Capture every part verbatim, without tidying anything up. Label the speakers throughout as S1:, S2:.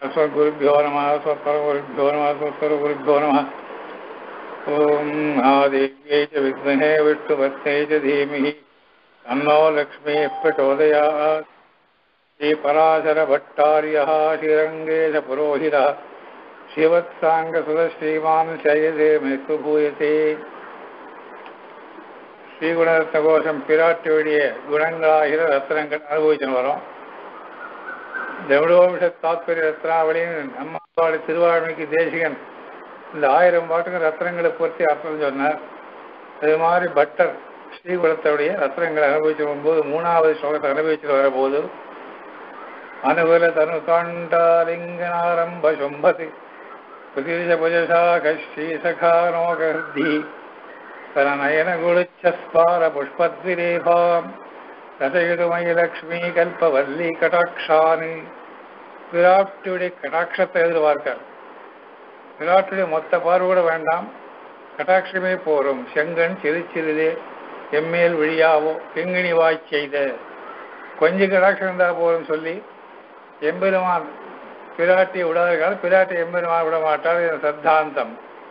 S1: अस्मद्गुरुभ्यो नमः स्वपरगुरुभ्यो नमः स्वतरुगुरुभ्यो नमः। ओम महादेव्यै च विद्महे विष्णुपत्न्यै च धीमहि तन्नो लक्ष्मीः प्रचोदयात्। श्रीपराशरभट्टार्यः श्रीरङ्गेशपुरोहितः श्रीवत्साङ्गसुरश्रीमान् शयते मेस्तु भूयते. ஸ்ரீகுணரத்னகோஷம் பிராட்டியுடைய குணங்களாகிற ரத்னங்கள் அனுபவிச்சுன்னு வரோம். திரவிடோபிஷ தாத்பரிய ரத்னாவளின்னு நம்மளுடைய திருவாழ்மைக்கு தேசிகன் இந்த ஆயிரம் பாட்டுக்கு ரத்னங்களை பொறுத்து அர்த்தம் சொன்னார். அது மாதிரி பட்டர் ஸ்ரீகுணத்துடைய ரத்னங்களை அனுபவிச்சு வரும்போது மூணாவது ஸ்லோகத்தை அனுபவிச்சுட்டு வரபோது அனுகுல தனு காண்டாலிங்கனாரம்ப சொம்பதி புதிஷ புஜசாக ஸ்ரீசகானோகர்தி தனநயன குளுச்சஸ்பார புஷ்பத்விரேபாம் ரதயுதுமய லக்ஷ்மி கல்பவல்லி கடாட்சானி. விராட்டுடைய கடாட்சத்தை எதிர்பார்க்கார். விராட்டுடைய மொத்த பார்வை கூட வேண்டாம், கடாட்சமே போரும். செங்கன் சிறு சிறிதே எம்மேல் விழியாவோ எங்கினி வாய் செய்த கொஞ்சம் கடாட்சம் இருந்தால் போரும் சொல்லி எம்பெருமான் பிராட்டியை விடாத பிராட்டி எம்பெருமான் விட மாட்டார். சத்தாந்தம்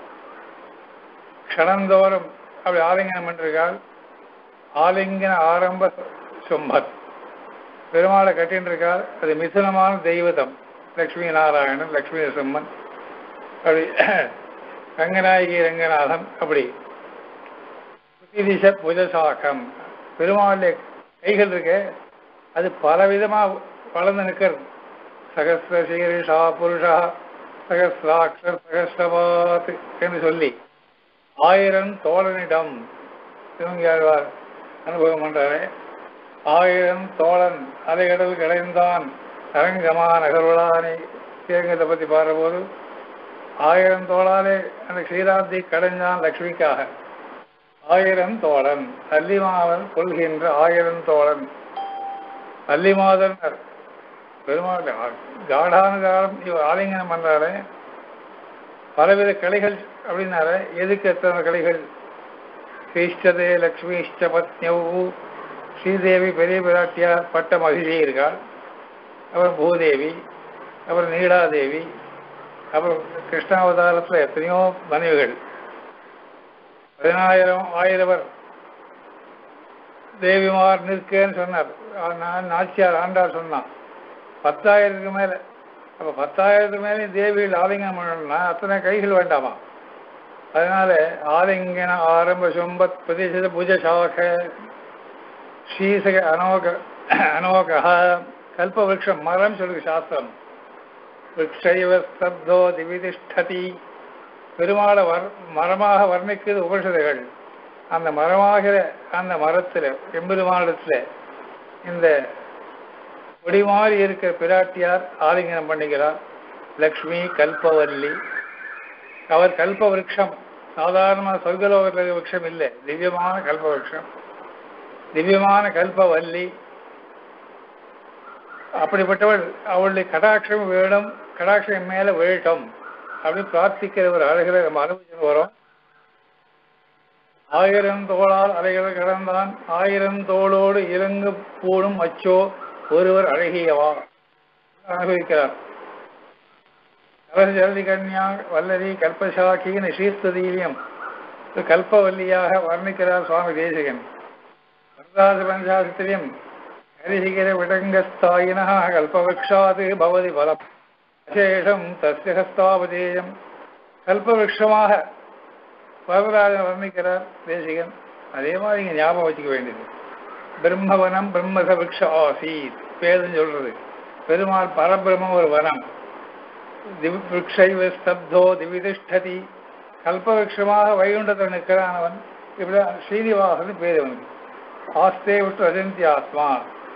S1: க்ஷணந்தோறும் அப்படி ஆலிங்கனம் பண்ணிருக்காள். ஆலிங்கன ஆரம்ப சொம்பத் பெருமாளை கட்டின்னு இருக்காள். அது மிதுனமான தெய்வதம் லக்ஷ்மி நாராயணன் லக்ஷ்மி நரசிம்மன் அப்படி ரங்கநாயகி ரங்கநாதன் அப்படி புதிதிஷ புஜசாகம் பெருமாளுடைய கைகள் இருக்க அது பலவிதமாக வளர்ந்து நிற்கிறது. சகஸ்ர சீரிஷா புருஷா சகஸ்ராட்சர் சகஸ்ரபாத் என்று சொல்லி ஆயிரம் தோழனிடம் திருமங்கியாழ்வார் அனுபவம் பண்றாரு. ஆயிரம் தோழன் அலைகடல் கடைந்தான் அரங்கமா நகர்வலானே ஸ்ரீரங்கத்தை பற்றி பாடுறபோது ஆயிரம் தோளாலே அந்த ஸ்ரீராந்தி கடைந்தான் லக்ஷ்மிக்காக. ஆயிரம் தோழன் அல்லிமாவன் கொள்கின்ற ஆயிரம் தோழன் அல்லிமாதன் பெருமாள் காடானுகாலம் இவர் ஆலிங்கனம் பண்றாரு. பலவித கலைகள் அப்படின்னால எதுக்கு எத்தனை கலைகள்? ஸ்ரீஷ்டதே லக்ஷ்மி இஷ்ட பத்னியவு ஸ்ரீதேவி பெரிய பிராட்டியார் பட்ட மகிழ்ச்சி இருக்காள். அப்புறம் பூதேவி, அப்புறம் நீலாதேவி, அப்புறம் கிருஷ்ணாவதாரத்தில் எத்தனையோ மனைவிகள். பதினாயிரம் ஆயிரவர் தேவிமார் நிற்கன்னு சொன்னார். நான் நாச்சியார் ஆண்டார் சொன்னான் பத்தாயிரத்துக்கு மேலே. அப்போ பத்தாயிரத்துக்கு மேலே தேவியில் ஆலிங்கனம் பண்ணணும்னா அத்தனை கைகள் வேண்டாமா? அதனால ஆலிங்கன ஆரம்ப சொம்பத் பிரதிஷத புஜசாக ஸ்ரீசக அனோக அனோக கல்ப விரக்ஷம் மரம் சொல்லுங்க சாஸ்திரம். விரக்ஷைவ ஸ்தப்தோ திவிதிஷ்டதி பெருமாளை வர் மரமாக வர்ணிக்குது உபனிஷதுகள். அந்த மரமாகிற அந்த மரத்தில் எம்பெருமானிடத்தில் இந்த கொடி மாறி இருக்கிற பிராட்டியார் ஆலிங்கனம் பண்ணுகிறார். லக்ஷ்மி கல்பவல்லி அவர் கல்ப விரக்ஷம். சாதாரண சொர்க்கலோகத்தில் விரக்ஷம் இல்லை, திவ்யமான கல்ப விரக்ஷம், திவ்யமான கல்பவல்லி. அப்படிப்பட்டவள் அவளுடைய கடாட்சம் வேணும், கடாட்சம் மேல வேட்டும் அப்படி பிரார்த்திக்கிற ஒரு அழகில நம்ம அனுபவிச்சு வரோம். ஆயிரம் தோளால் அலைகளை கடந்தான் ஆயிரம் தோளோடு இறங்கு பூணும் அச்சோ ஒருவர் அழகியவா அனுபவிக்கிறார். கலசஜலதி கன்யா வல்லரி கல்பசாக்கியின் ஸ்ரீஸ்துதீரியம் கல்பவல்லியாக வர்ணிக்கிறார் சுவாமி தேசிகன். வரதாச பஞ்சாசிரியம் ஹரிசிகிர விடங்கஸ்தாயின கல்பவருஷாது பவதி பலம் விசேஷம் தஸ்ய ஹஸ்தாபதேயம். கல்பவருஷமாக வரதராஜன் வர்ணிக்கிறார் தேசிகன். அதே மாதிரி இங்கே ஞாபகம் வச்சுக்க வேண்டியது. பிரம்மவனம் பிரம்மச விரக்ஷ ஆசீத் பேருன்னு சொல்றது. பெருமாள் பரபிரம்ம ஒரு வனம். விரக்ஷைவ ஸ்தப்தோ திவிதிஷ்டதி கல்பவிரக்ஷமாக வைகுண்டத்தில் நிற்கிறானவன். இப்படிதான் ஸ்ரீனிவாசன் பேர் அவனுக்கு. ஆஸ்தே விட்டு அஜந்தி ஆத்மா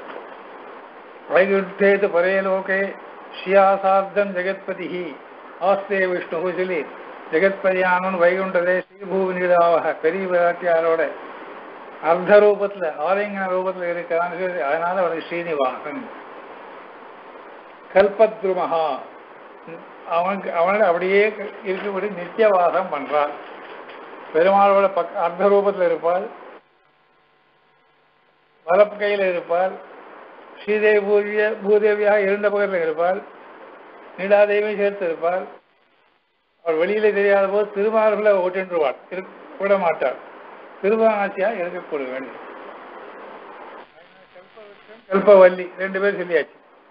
S1: வைகுண்டேது பரேலோகே ஸ்ரீயாசார்த்தம் ஜெகத்பதி ஆஸ்தே விஷ்ணு சொல்லி ஜெகத்பதியானவன் வைகுண்டதே ஸ்ரீபூவினிதாவாக பெரிய விராட்டியாரோட அர்த்த ரூபத்தில் ஆலிங்கன ரூபத்தில் இருக்கிறான்னு சொல்லி அதனால அவனுக்கு ஸ்ரீனிவாசன். கல்பத்ருமஹா அவனுக்கு அவனோட அப்படியே இருக்கக்கூடிய நித்தியவாசம் பண்றான். பெருமாளோட பக்க அர்த்த ரூபத்தில் இருப்பாள், வலப்பு கையில் இருப்பாள். ஸ்ரீதேவி பூதிய பூதேவியாக இருந்த பக்கத்தில் இருப்பாள். நீலாதேவி சேர்த்து இருப்பார். அவர் வெளியில தெரியாத போது திருமார்களை ஓட்டின்றுவாள், விட மாட்டார். திருமானாட்சியா இருக்கக்கூடிய வேண்டும். கல்பவல்லி ரெண்டு பேர் சொல்லியாச்சு.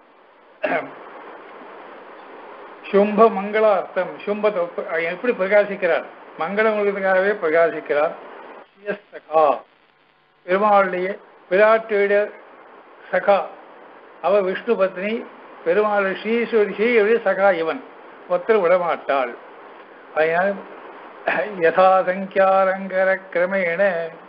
S1: சும்ப மங்களார்த்தம், சும்பத்தை எப்படி பிரகாசிக்கிறார்? மங்களம் உலகத்துக்காகவே பிரகாசிக்கிறார். பெருமாளுடைய விராட்டுடைய சகா, அவ விஷ்ணு பத்னி. பெருமாள் ஸ்ரீஸ்வரி ஸ்ரீயுடைய சகா இவன், ஒருத்தர் விடமாட்டாள். அதனால் யதாசங்கியாரங்கர கிரமேண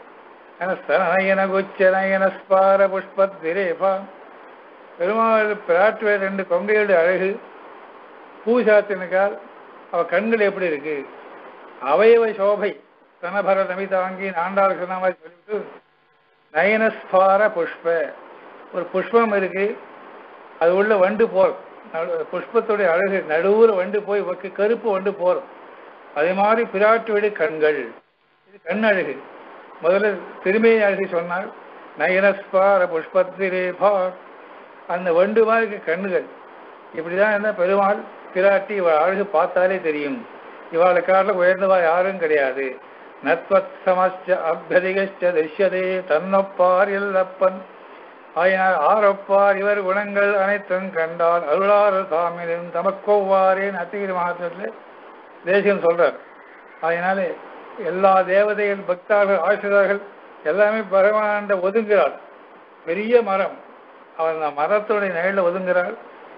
S1: சனயன குச்சனயன ஸ்பார புஷ்பத்விரேபா. பெருமாள் பிராட்டுவ ரெண்டு கொங்கையுடைய அழகு பூசாத்தினுக்கால் அவ கண்கள் எப்படி இருக்கு, அவயவ சோபை தனபர நமிதாங்கி ஆண்டாள் சொன்ன மாதிரி சொல்லிவிட்டு நயனஸ்பார புஷ்ப, ஒரு புஷ்பம் இருக்கு, அது உள்ள வண்டு போர், புஷ்பத்துடைய அழகு நடுவுல வண்டு போய் கருப்பு வண்டு போர். அதே மாதிரி பிராட்டுடைய கண்கள், இது கண் அழகு. முதல்ல திருமையை அழகு சொன்னால் நயனஸ்பார புஷ்பத்திரேபா, அந்த வண்டு மாதிரி கண்ணுகள். இப்படிதான் என்ன பெருமாள் பிராட்டி இவள் அழகு பார்த்தாலே தெரியும். இவாளை காட்டில் உயர்ந்தவா யாரும் கிடையாது. நத்வத் சமஸ்ச அப்யதிகச்ச திருஷ்யதே தன்னொப்பார் இல்லப்பன். ஆயினால் ஆரொப்பார் இவர் குணங்கள் அனைத்தும் கண்டால் அருளாறு சாமியின் தமக்கொவ்வாரேன் அத்திகிரி மகாத்மத்தில் தேசியம் சொல்றார். அதனாலே எல்லா தேவதைகள் பக்தார்கள் ஆசிரியர்கள் எல்லாமே பகவான் ஒதுங்குகிறார். பெரிய மரம், அவன் மரத்துடைய நிழலில் ஒதுங்குகிறார்.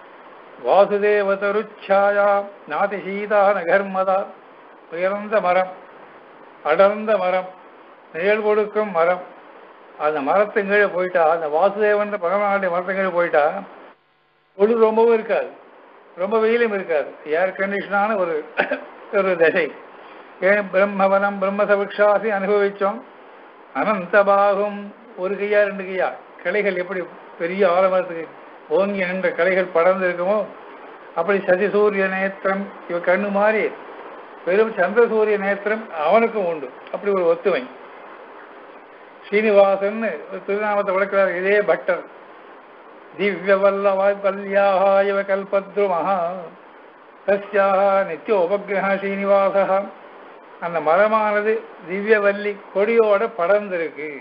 S1: வாசுதேவதருச்சாயா நாதி சீதா நகர்மதா, உயர்ந்த மரம், அடர்ந்த மரம், நிழல் கொடுக்கும் மரம். அந்த மரத்தின் கீழே போயிட்டா, அந்த வாசுதேவன் பகவானுடைய மரத்தின் கீழே போயிட்டா ஒளி ரொம்பவும் இருக்காது, ரொம்ப வெயிலும் இருக்காது. ஏர் கண்டிஷனான ஒரு ஒரு தசை. ஏன் பிரம்மவனம் பிரம்மசவிக்ஷாசி அனுபவிச்சோம். அனந்தபாகும், ஒரு கையா ரெண்டு கையா கிளைகள் எப்படி பெரிய ஆலமரத்துக்கு ஓங்கி நின்ற கலைகள் படர்ந்து இருக்குமோ அப்படி சசி சூரிய நேத்திரம் இவ கண்ணு மாறி பெரும் சந்திர சூரிய நேத்திரம் அவனுக்கும் உண்டு. அப்படி ஒரு ஒத்துமை. ஸ்ரீனிவாசன் ஒரு திருநாமத்தை விளக்கிறார் இதே பட்டர். திவ்ய வல்லவாய் கல்யாஹா இவ கல்பத்ருமஹா தஸ்யாக நித்திய உபகிரக ஸ்ரீனிவாசா. அந்த மரமானது திவ்யவல்லி கொடியோட படர்ந்திருக்கு.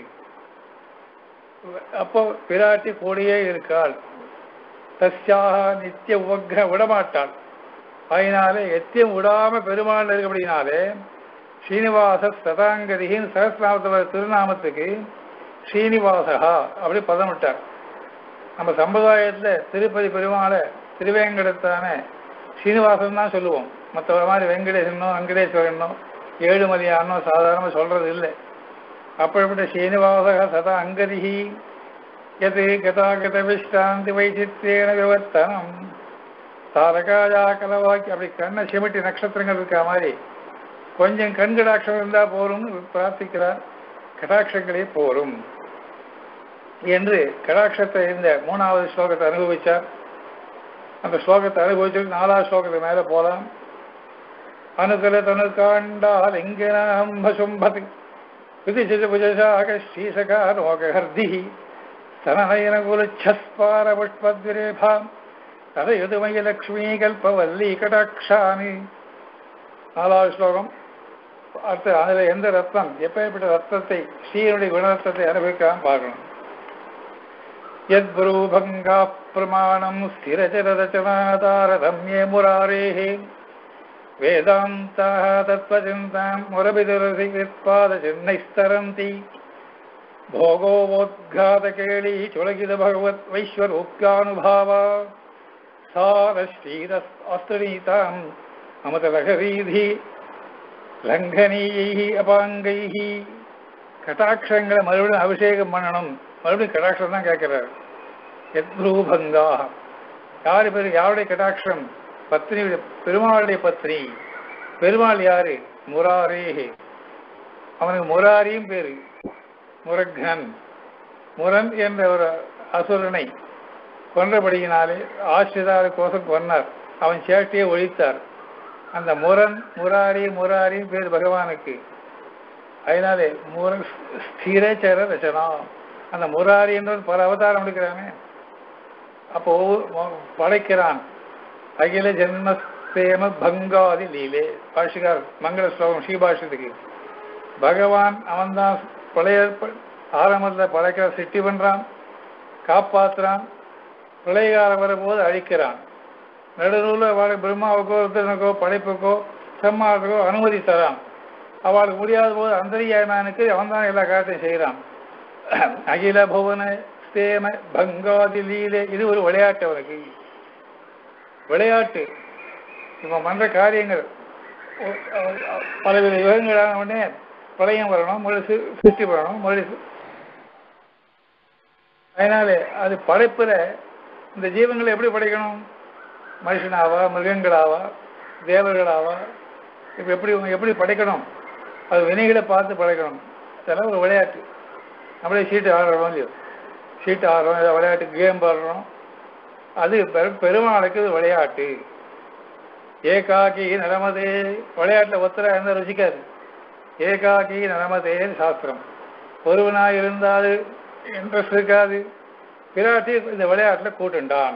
S1: அப்போ பிராட்டி கூடியே இருக்காள். தஸ்யாக நித்திய உபகிரக விடமாட்டாள். அதனாலே எத்தியம் விடாம பெருமாள் இருக்கு. அப்படின்னாலே ஸ்ரீனிவாச சதாங்கதியின் சகசிரநாமத்தோட திருநாமத்துக்கு ஸ்ரீனிவாசகா அப்படி பதம் விட்டார். நம்ம சம்பிரதாயத்தில் திருப்பதி பெருமாளை திருவேங்கடத்தான ஸ்ரீனிவாசன் தான் சொல்லுவோம். மற்ற மாதிரி வெங்கடேசனோ வெங்கடேஸ்வரனோ ஏழுமலையானோ சாதாரணமாக சொல்றது இல்லை. அப்படிப்பட்ட ஸ்ரீனிவாசக சதா அங்கதிகி எது கதாகத விஷ்டாந்தி வைச்சித்ரேன விவர்த்தனம் தாரகாயா கலவாக்கி. அப்படி கண்ணை சிமிட்டி நட்சத்திரங்கள் இருக்கிற மாதிரி கொஞ்சம் கண் கடாட்சம் இருந்தால் போரும் பிரார்த்திக்கிறார். கடாட்சங்களே போரும் என்று கடாட்சத்தை இந்த மூணாவது ஸ்லோகத்தை அனுபவிச்சார். அந்த ஸ்லோகத்தை அனுபவிச்சு நாலாவது ஸ்லோகத்துக்கு மேலே போகலாம். அனுகல தனு காண்டால் எங்கேனாம்பசும்பதி விதிஜபுஜாக ஸ்ரீசகாரோகர்தி சனநயனகுலச்சஸ்பார புஷ்பத்விரேபாம் ததயுதுமய லக்ஷ்மீ கல்பவல்லி கடாட்சாமி. நாலாவது ஸ்லோகம். அடுத்து அதில் எந்த ரத்னம், எப்பேற்பட்ட ரத்னத்தை, ஸ்ரீனுடைய குணரத்னத்தை அனுபவிக்காம பார்க்கணும். யத் புரூபங்கா பிரமாணம் ஸ்திரச்சரதச்சனாதாரதம்யே முராரேஹே வேதாந்தாக தத்வசிந்தாம் முரபிதுரசிபாத சின்னைஸ்தரந்தி भोगोवोद्घातकेली चुलगित भगवत वैश्वरूप्यानुभावा सारश्रीरस्तनीताम् अमतलहरीधि लंघनीयैः अपाङ्गैः. கட்டாட்சங்களை மறுபடியும் அபிஷேகம் பண்ணணும். மறுபடியும் கட்டாட்சம் தான் கேட்கிறார். யத்ரூபங்கா, யாரு பேரு, யாருடைய கட்டாட்சம்? பத்னி, பெருமாளுடைய பத்னி. பெருமாள் யாரு? முராரேஹே. அவனுக்கு முராரியும் பேரு. முரகன், முரன் என்ற ஒரு அசுரனை கொன்றபடியினாலே ஆசிரிதார கோஷம் கொன்னார். அவன் சேட்டையை ஒழித்தார். அந்த முரன் முராரி முராரி பேர் பகவானுக்கு. அதனாலே முர ஸ்திரச்சர ரச்சனா. அந்த முராரி என்ற பல அவதாரம் எடுக்கிறானே. அப்போ படைக்கிறான். அகில ஜென்மஸ்தேம பங்காதி லீலே. பாஷிகார் மங்கள ஸ்லோகம் ஸ்ரீபாஷத்துக்கு. பகவான் அவன்தான் பழைய ஆரம்பத்தில் படைக்கிற சிருஷ்டி பண்றான், காப்பாற்றுறான், பிரளயகாலம் வரும்போது அழிக்கிறான். நடுநூலில் அவளை பிரம்மாவுக்கோ ருத்ரனுக்கோ படைப்புக்கோ சம்மாவுக்கோ அனுமதி தரான். அவளுக்கு முடியாத போது அந்தரியாயமானுக்கு அவன் தான் எல்லா காரியத்தையும் செய்கிறான். அகில புவன ஸ்தேம பங்காதி லீலே. இது ஒரு விளையாட்டு. அவனுக்கு விளையாட்டு. இவன் பண்ற காரியங்கள் பலவித யுகங்களான உடனே பிரளயம் வரணும், மறுபடி சிருஷ்டி பண்ணணும், மறுபடி. அதனால அது படைப்புல இந்த ஜீவங்களை எப்படி படைக்கணும்? மனுஷனாவா, மிருகங்களாவா, தேவர்களாவா, இப்போ எப்படி எப்படி படைக்கணும்? அது வினைகளை பார்த்து படைக்கணும். அதெல்லாம் ஒரு விளையாட்டு. அப்படியே சீட்டு ஆடுறோம் இல்லையோ, சீட்டு ஆடுறோம், ஏதாவது விளையாட்டு கேம் ஆடுறோம். அது பெருமாளுக்கு விளையாட்டு. ஏகாக்கி நரமதே. விளையாட்டில் ஒத்தரா எந்த ருசிக்காது. ஏகாக்கி நரமதே சாஸ்திரம். ஒருவனாக இருந்தால் இன்ட்ரெஸ்ட் இருக்காது. பிராட்டி இந்த விளையாட்டில் கூட்டுண்டான்.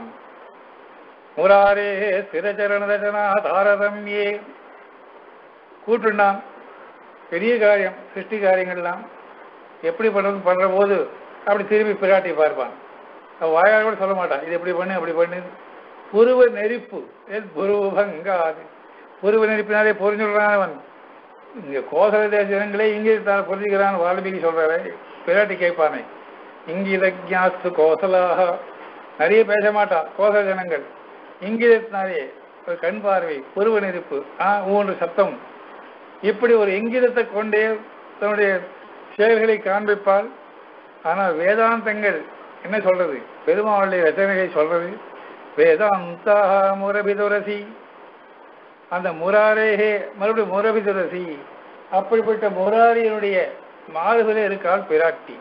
S1: முராரே சிரச்சரண ரச்சனா தாரதம்யே கூட்டுண்டான். பெரிய காரியம், சிருஷ்டி காரியங்கள்லாம் எப்படி பண்ணுறது பண்ணுற போது அப்படி திரும்பி பிராட்டி பார்ப்பான். வாயால் கூட சொல்ல மாட்டான், இது எப்படி பண்ணு அப்படி பண்ணு. புருவ நெருப்பு புருவங்காது. புருவ நெருப்பினாலே புரிஞ்சுடுறான் அவன். இங்கே கோசல தேச ஜனங்களே இங்கே தான் புரிஞ்சுக்கிறான் வால்மீகி சொல்றாரு. பிராட்டி கேட்பானே, இங்கிதஜாஸ்து கோசலாக. நிறைய பேச மாட்டான் கோசல ஜனங்கள். இங்கிதத்தினாலே ஒரு கண் பார்வை, புருவ நெருப்பு, ஆ ஊன்று சத்தம், இப்படி ஒரு இங்கிதத்தை கொண்டே தன்னுடைய செயல்களை காண்பிப்பாள். ஆனால் வேதாந்தங்கள் என்ன சொல்றது? பெருமாளுடைய ரச்சனைகளை சொல்றது. வேதாந்தா முரபிதுரசி. அந்த முராரேகே மறுபடியும் முரபிதுரசி. அப்படிப்பட்ட முராரியினுடைய மாறுதலே இருக்காள் பிராட்டி.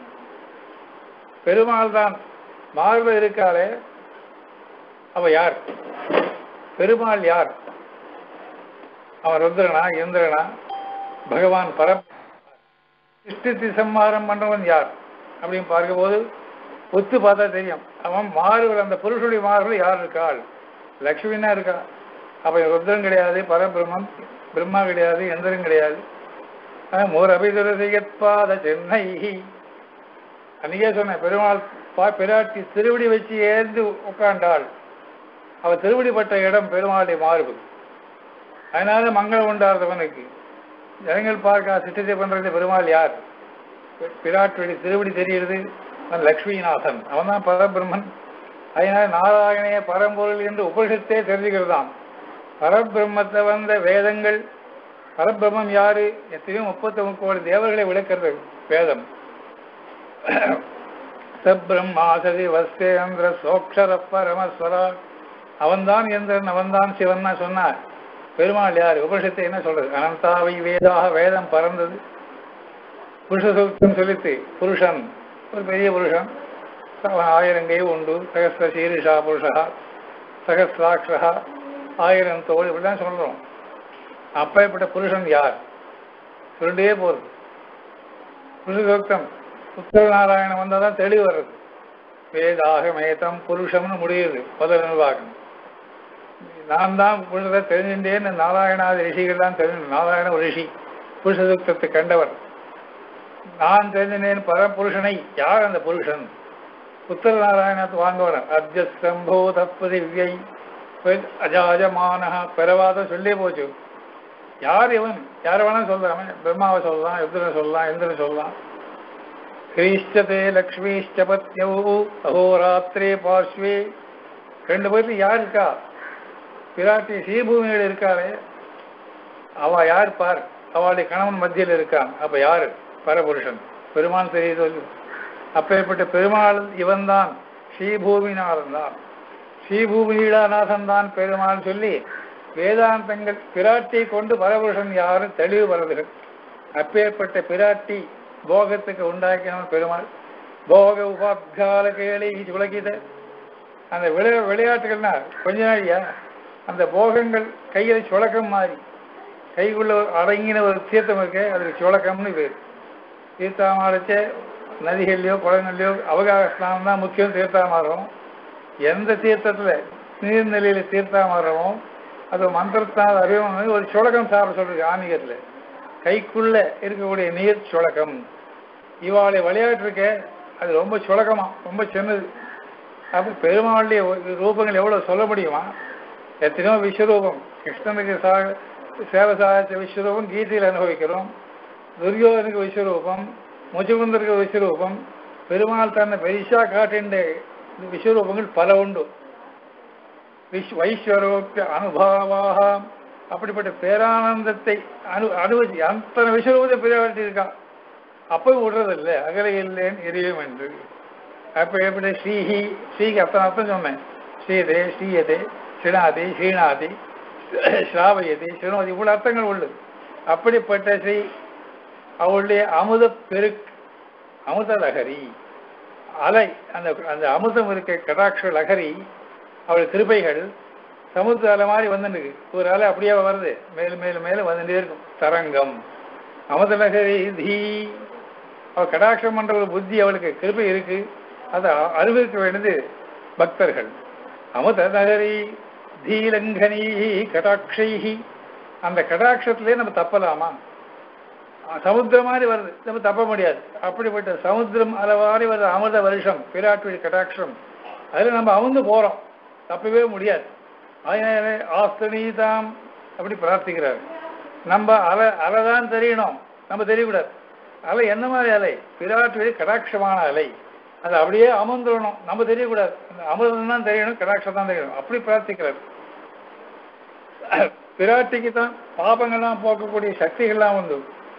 S1: பெருமாள் தான் மாறுதல் இருக்காளே, அவ யார்? பெருமாள் யார்? அவன் ருத்ரனா, இந்திரனா, பகவான் பரம் சிருஷ்டி சம்ஹாரம் பண்றவன் யார் அப்படின்னு பார்க்கும்போது ஒத்து பார்த்தா தெரியும். அவன் மாறுகள், அந்த புருஷனுடைய மாறுகள் யார் இருக்காள்? லக்ஷ்மின்னா இருக்கா. அப்ப ருத்ரன் கிடையாது, பரபிரம்மம் பிரம்மா கிடையாது, இந்திரன் கிடையாது. மோர் அபிதுரசியற்பாத சென்னை. அன்னைக்கே சொன்னேன், பெருமாள் பா பிராட்டி திருவடி வச்சு ஏந்து உட்காண்டாள். அவ திருவடிப்பட்ட இடம் பெருமாளுடைய மார்பு. அதனால மங்களம் உண்டாதவனுக்கு ஜனங்கள் பார்க்க சித்தத்தை பண்றது பெருமாள் யார்? பிராட்டுடைய திருவடி தெரிகிறது. அவன் லக்ஷ்மிநாதன், அவன் தான் பரபிரம்மன். அதனால நாராயணைய பரம்பொருள் என்று உபனிஷத்தே தெரிஞ்சுக்கிறதாம். பரபிரம்மத்தை வந்த வேதங்கள், பரபிரம்மம் யாரு? எத்தனையோ முப்பத்தி முக்கோடி தேவர்களை விளக்கிறது வேதம். சப்ரம்மாசதி வஸ்தேந்திர சோக்ஷர பரமஸ்வரா. அவன்தான் எந்திரன், அவன்தான் சிவன் சொன்னார். பெருமாள் யாரு? உபனிஷத்தை என்ன சொல்றது? அனந்தாவை வேதாக வேதம் பறந்தது. புருஷ சூக்தம் சொல்லித்து புருஷன் ஒரு பெரிய புருஷன், ஆயிரம் கை உண்டு, சகஸ்ர சீரிஷா புருஷா, சகஸ்ராட்சா, ஆயிரம் தோல், இப்படிதான் சொல்றோம். அப்பேற்பட்ட புருஷன் யார்? சொல்லிட்டே போறது. புருஷ சூக்தம் உத்தர நாராயணம் வந்தாதான் தெளிவு வர்றது. வேதாக மேதம் புருஷம்னு முடியுது முதல் நிர்வாகம். நான் தான் புருஷத்தை தெரிஞ்சுட்டேன்னு நாராயணாதி ரிஷிகள் தான் தெரிஞ்சு. நாராயண ஒரு ரிஷி புருஷ சூக்தத்தை கண்டவர். நான் தெரிஞ்சினேன் பரபுருஷனை. யார் அந்த புருஷன்? உத்தர நாராயணத்தை வாங்குவார். அர்ஜஸ்தம்போ தப்பிரிவியை அஜாஜமான பெறவாத சொல்லி போச்சு. யார் இவன்? யார் வேணா சொல்றாம. பிரம்மாவை சொல்லலாம், ருத்ரனை சொல்லலாம், இந்திரன் சொல்லலாம். கிரீஷ்டதே லக்ஷ்மிஷ்ட பத்யோ அஹோராத்திரே பார்ஸ்வே. ரெண்டு பேருக்கு யார் இருக்கா? பிராட்டி ஸ்ரீபூமியில் இருக்காளே, அவ யார் பார். அவளுடைய கணவன் மத்தியில் இருக்கான். அப்ப யாரு? பரபுருஷன். பெருமான் தெரியுது. அப்பேற்பட்ட பெருமாள் இவன் தான். ஸ்ரீபூமிநாதன் தான். ஸ்ரீபூமிநாதன் தான் பெருமாள் சொல்லி வேதாந்தங்கள் பிராட்டியை கொண்டு பரபுருஷன் யாரு தெளிவு வருதுகள். அப்பேற்பட்ட பிராட்டி போகத்துக்கு உண்டாக்கினவன் பெருமாள். போக உபாபியால கேளி உலகித. அந்த விளையா விளையாட்டுகள்னா கொஞ்ச நாளியா அந்த போகங்கள் கையில சுழக்கம் மாறி கைக்குள்ள அடங்கின ஒரு தீர்த்தம் இருக்கு, அதுக்கு சுழக்கம்னு பேர். தீர்த்தாமாடச்ச நதிகள்லையோ குளங்கள்லையோ அவகாச ஸ்நானம் தான் முக்கியம். தீர்த்தாமாறும் எந்த தீர்த்தத்தில் நீர்நிலையில் தீர்த்தாமரமும் அது மந்திரத்தால் அறிவும் ஒரு சுழகம் சாப்பிட சொல்றது ஆன்மீகத்தில். கைக்குள்ள இருக்கக்கூடிய நீர் சுழகம். இவாளுடைய விளையாட்டு இருக்க அது ரொம்ப சுழகமா, ரொம்ப சின்னது. அப்போ பெருமாளுடைய ரூபங்கள் எவ்வளோ சொல்ல முடியுமா? எத்தனையோ விஸ்வரூபம். கிருஷ்ணனுக்கு சா சேவை சாதித்த விஸ்வரூபம் கீதையில் அனுபவிக்கிறோம். துரியோதனுக்கு விஸ்வரூபம், முச்சுகுந்தருக்கு விஸ்வரூபம், பெருமாள் தன்னை பெரிசா காட்டுகின்ற விஸ்வரூபங்கள் பல உண்டு. விஷ் வைஸ்வரோப்பிய அனுபாவாக அப்படிப்பட்ட பேரானந்தத்தை அனு அனுபவிச்சு அத்தனை விஸ்வரூபத்தை பெரியாட்டி இருக்கான். அப்போ விடுறதில்லை அகல இல்லைன்னு எரியும் என்று. அப்போ எப்படி ஸ்ரீஹி ஸ்ரீக்கு அத்தனை அர்த்தம் சொன்னேன். ஸ்ரீதே ஸ்ரீயதே ஸ்ரீநாதி ஸ்ரீநாதி ஸ்ராவயதி ஸ்ரீனோதி இவ்வளோ அர்த்தங்கள் உள்ளது. அப்படிப்பட்ட ஸ்ரீ அவளுடைய அமுத பெருக்கு அமுத லகரி அலை அந்த அந்த அமுதம் இருக்க கடாட்ச லகரி அவள் கிருபைகள் சமுத்திர அலை மாதிரி வந்துருக்கு. ஒரு அலை அப்படியே வருது, மேலும் மேலும் மேலும் வந்துட்டே இருக்கும். தரங்கம் அமுத லகரி தீ அவள் கடாட்சம் பண்ற ஒரு புத்தி அவளுக்கு கிருபை இருக்கு. அதை அனுபவிக்க வேண்டியது பக்தர்கள். அமுத நகரி தீலங்கனி கடாட்சைஹி அந்த கடாட்சத்திலே நம்ம தப்பலாமா? சமுத்திரம் மாதிரி வருது, நம்ம தப்ப முடியாது. அப்படிப்பட்ட சமுத்திரம் அளவாரி வருது அமிர்த வருஷம் பிராட்டுடைய கடாட்சம். அதில் நம்ம அமுந்து போகிறோம், தப்பவே முடியாது. அதனால ஆஸ்தனீதாம் அப்படி பிரார்த்திக்கிறார். நம்ம அலை அலை தான் தெரியணும், நம்ம தெரியக்கூடாது. அலை என்ன மாதிரி அலை? பிராட்டுடைய கடாட்சமான அலை. அது அப்படியே அமர்ந்துடணும், நம்ம தெரியக்கூடாது. அந்த அமிர்தம் தான் தெரியணும், கடாட்சம் தான் தெரியணும். அப்படி பிரார்த்திக்கிறார். பிராட்டிக்கு தான் பாபங்கள்லாம் போக்கக்கூடிய சக்திகள்லாம் உண்டு.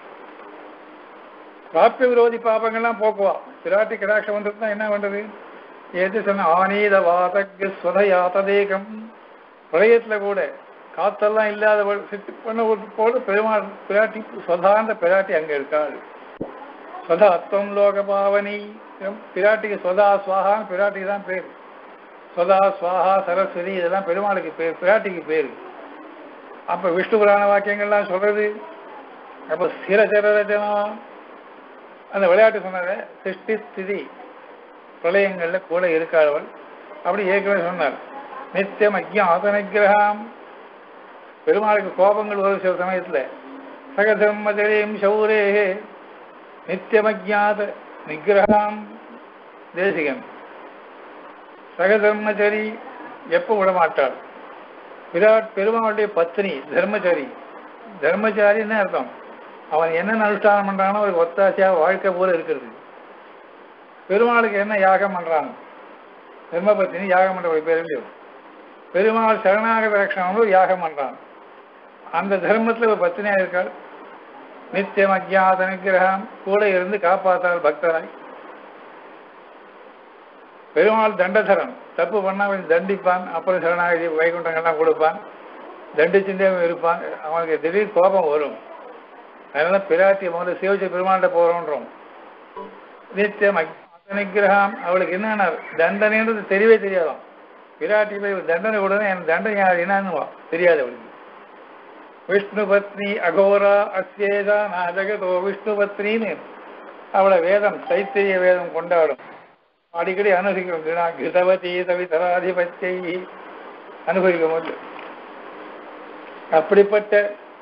S1: பிராப்தி விரோதி பாபங்கள்லாம் போக்குவா. பிராட்டி கடாட்சம் வந்துட்டு என்ன பண்றது? எது சொன்ன ஆனீத வாதக்கு ஸ்வதயாத்ததேகம். பிரளயத்துல கூட காத்தெல்லாம் இல்லாத பண்ண போல பெருமாள் பிராட்டி சொதாந்த பிராட்டி அங்க இருக்காள். சொதா அத்வம் லோக பாவனி. பிராட்டிக்கு சொதா சுவாகான்னு பிராட்டிக்கு தான் பேர். சொதா சுவாகா சரஸ்வதி இதெல்லாம் பெருமாளுக்கு பேர், பிராட்டிக்கு பேர். அப்ப விஷ்ணு புராண வாக்கியங்கள்லாம் சொல்றது. அப்ப ஸ்திரச்சரரஜனா அந்த விளையாட்டு சொன்னார சிருஷ்டி ஸ்திதி பிரளயங்கள்ல கூட இருக்காதவள். அப்படி ஏற்கனவே சொன்னார். நித்தியம் அஜ்ஞாத நிகிரகம். பெருமாளுக்கு கோபங்கள் ஒரு சில சமயத்துல சகதர்மச்சரியம் சௌரே நித்தியம் அஜ்ஞாத நிகிரகம். தேசிகன் சகதர்மச்சரி எப்ப விடமாட்டாள். விராட் பெருமாளுடைய பத்னி தர்மச்சாரி. தர்மச்சாரின்னு அர்த்தம் அவன் என்னென்ன அனுஷ்டானம் பண்றானோ ஒரு ஒத்தாசையா வாழ்க்கை போல இருக்கிறது. பெருமாளுக்கு என்ன யாகம் பண்றான்? தர்மபத்தினி யாகம் பண்ற பேர் இல்லையோ. பெருமாள் சரணாகத ரட்சணம் ஒரு யாகம் பண்றான். அந்த தர்மத்துல ஒரு பத்தினியா இருக்காள். நித்தியம் அஜ்ஞாத நிகிரகம் கூட இருந்து காப்பாத்தாள் பக்தராய். பெருமாள் தண்டதரன். தப்பு பண்ணா அவன் தண்டிப்பான். அப்புறம் சரணாகதி வைகுண்டங்கள்லாம் கொடுப்பான். தண்டிச்சுட்டே இருப்பான். அவனுக்கு திடீர் கோபம் வரும். அதனால பிராட்டி முதல்ல சிவஜி பெருமாள்கிட்ட போறோன்றோம். நித்தியம் நிகிரகம். அவளுக்கு என்னன்னா தண்டனைன்றது தெரியவே தெரியாதான். பிராட்டி போய் தண்டனை கொடுங்க, என் தண்டனை என்னன்னு தெரியாது அவளுக்கு. விஷ்ணு பத்னி அகோரா அஸ்யேதா நான் ஜெகதோ விஷ்ணு பத்னின்னு அவளை வேதம் தைத்திரிய வேதம் கொண்டாடும். அடிக்கடி அனுபவிக்கும். கிருதவதி தவிதராதிபத்தியை அனுபவிக்க முடியல. அப்படிப்பட்ட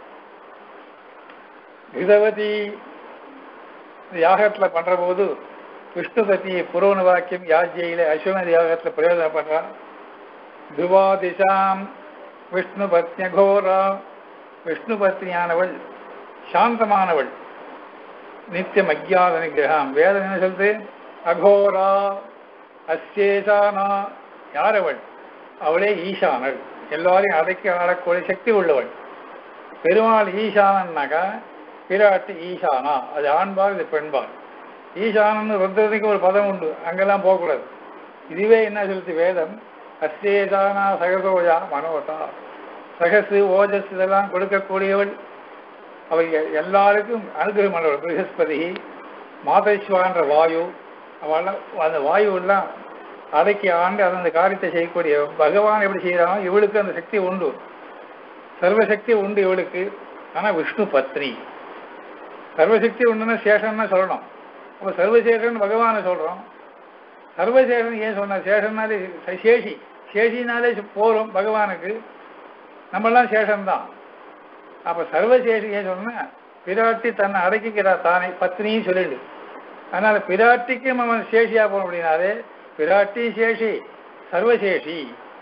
S1: கிருதவதி யாகத்துல பண்ற போது விஷ்ணு பத்னியை புரோண வாக்கியம் யாஜ்யில அஸ்வமேத யாகத்துல பிரயோஜனம் பண்றான். துவாதிசாம் விஷ்ணு பத்னி கோரா. விஷ்ணு பத்னியானவள் சாந்தமானவள். நித்தியம் அஜ்ஞாத நிகிரகம். வேதம் என்ன சொல்றது? அகோரா அஸ்யேசானா. யாரவள்? அவளே ஈசானள். எல்லாரையும் அடக்கி ஆடக்கூடிய சக்தி உள்ளவள். பெருமாள் ஈசானன்னாக்கா பிராட்டி ஈசானா. அது ஆண்பால், இது பெண்பால். ஈசானன்னு ருத்ரத்துக்கு ஒரு பதம் உண்டு, அங்கெல்லாம் போகக்கூடாது. இதுவே என்ன சொல்லுது வேதம்? அஸ்யேசானா சகசோஜா மனோதா. சகசு ஓஜஸ் இதெல்லாம் கொடுக்கக்கூடியவள். அவள் எல்லாருக்கும் அனுகிரகம் பண்ணவள். ப்ரஹஸ்பதி மாதேஸ்வரன்ற வாயு. அவள் அந்த வாயுவெல்லாம் அடக்கி ஆண்டு அந்த காரியத்தை செய்யக்கூடிய பகவான் எப்படி செய்யறானோ இவளுக்கு அந்த சக்தி உண்டு, சர்வசக்தி உண்டு இவளுக்கு. ஆனால் விஷ்ணு பத்னி. சர்வசக்தி உண்டுன்னா சேஷன்னா சொல்லணும். அப்போ சர்வசேஷன் பகவானை சொல்றோம். சர்வசேஷன் ஏன் சொன்ன? சேஷன்னாலே சேஷி, சேஷினாலே போரும் பகவானுக்கு, நம்மெல்லாம் சேஷம்தான். அப்ப சர்வசேஷியை சொன்னா பிராட்டி தன்னை அடக்கிக்கிறார் தானே, பத்னியும் சொல்லிடு. அதனால பிராட்டிக்கும் அவன் சேஷியா போகணும் அப்படின்னாலே பிராட்டி சேஷி சர்வசேஷி.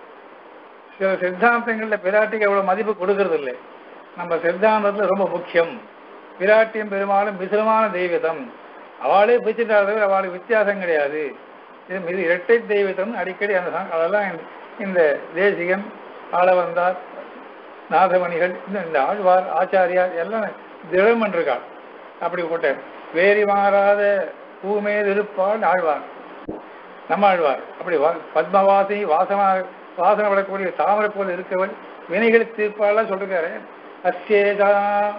S1: சில சித்தாந்தங்கள்ல பிராட்டிக்கு எவ்வளவு மதிப்பு கொடுக்கறது இல்லை. நம்ம சித்தாந்தத்துல ரொம்ப முக்கியம். பிராட்டியும் பெருமாளும் மிசிரமான தெய்வதம், அவளே பிச்சுட்டார்கள், அவளுக்கு வித்தியாசம் கிடையாது. இது இது இரட்டை தெய்வதம் அடிக்கடி அந்த அதெல்லாம் இந்த தேசிகன் ஆளவந்தார் நாதமணிகள் இந்த ஆழ்வார் ஆச்சாரியார் எல்லாம் திடம் என்றிருக்காள். அப்படி போட்ட வேறி மாறாத பூமேல் இருப்பாள் ஆழ்வார், நம்ம ஆழ்வார். அப்படி பத்மவாசி வாசமா வாசனை விடக்கூடிய தாமரை போல இருக்கவள் வினைகள் தீர்ப்பாளெல்லாம் சொல்லிருக்காரு. அஸ்யேதா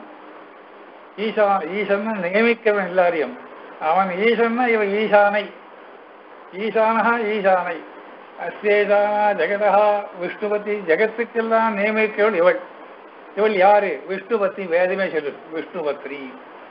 S1: ஈசா ஈசன் நியமிக்கவன் எல்லாரையும். அவன் ஈசன்னா இவன் ஈசானை, ஈசானஹா ஈசானை. அஸ்யேதானா ஜெகதா விஷ்ணுபதி, ஜெகத்துக்கெல்லாம் நியமிக்கவள் இவள். இவள் யாரு? விஷ்ணுபத்தி. வேதமே சொல்லு விஷ்ணுபத்ரி.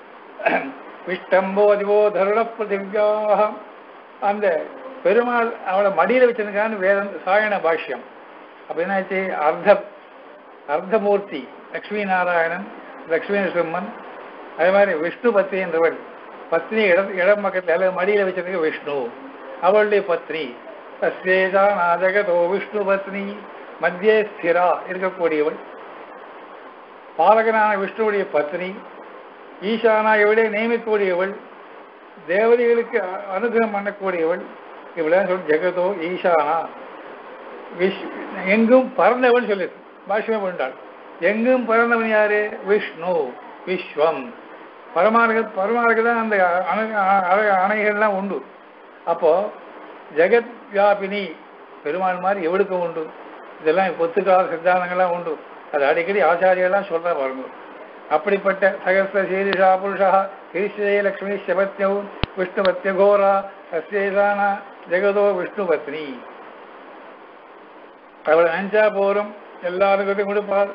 S1: விஷ்டம்போ அதிவோ தருண பிருத்திவியாக. அந்த பெருமாள் அவளை மடியில் வச்சிருக்கான்னு வேதம் சாயண பாஷ்யம். அப்ப என்னாச்சு? அர்த்த அர்த்தமூர்த்தி லக்ஷ்மி நாராயணன், லக்ஷ்மி நரசிம்மன். அதே மாதிரி விஷ்ணு பத்னி என்றவள் பத்னி இடம் இடம் பக்கத்தில் அல்லது மடியில் வச்சிருக்க விஷ்ணு, அவளுடைய பத்னி. தஸ்யேதா நாஜகதோ விஷ்ணு பத்னி மத்தியே ஸ்திரா இருக்கக்கூடியவள். பாலகனான விஷ்ணுவுடைய பத்னி, ஈசானா இவளே நியமிக்கக்கூடியவள், தேவதைகளுக்கு அனுகிரகம் பண்ணக்கூடியவள். இவளே சொல் ஜெகதோ ஈசானா. விஷ் எங்கும் பறந்தவள் சொல்லு பாஷ்யமே பண்ணாள். எங்கும் பறந்தவன் யாரு? விஷ்ணு. விஸ்வம் பரமானு பரமானுக்கு தான் அந்த அணை அணைகள்லாம் உண்டு. அப்போ ஜெகத் வியாபினி பெருமாள் மாதிரி எவளுக்கும் உண்டு. இதெல்லாம் பொத்துக்கால சித்தாந்தங்கள்லாம் உண்டு. அது அடிக்கடி ஆச்சாரியெல்லாம் சொல்ற பாருங்க. அப்படிப்பட்ட சகஸ்ர சீரிஷா புருஷா கிரிஷே லக்ஷ்மி சபத்யௌ விஷ்ணு பத்ய கோரா அஸ்யேதான ஜெகதோ விஷ்ணு பத்னி. அவளை நினைச்சா போரும், எல்லாருக்கிட்டையும் கொடுப்பாள்.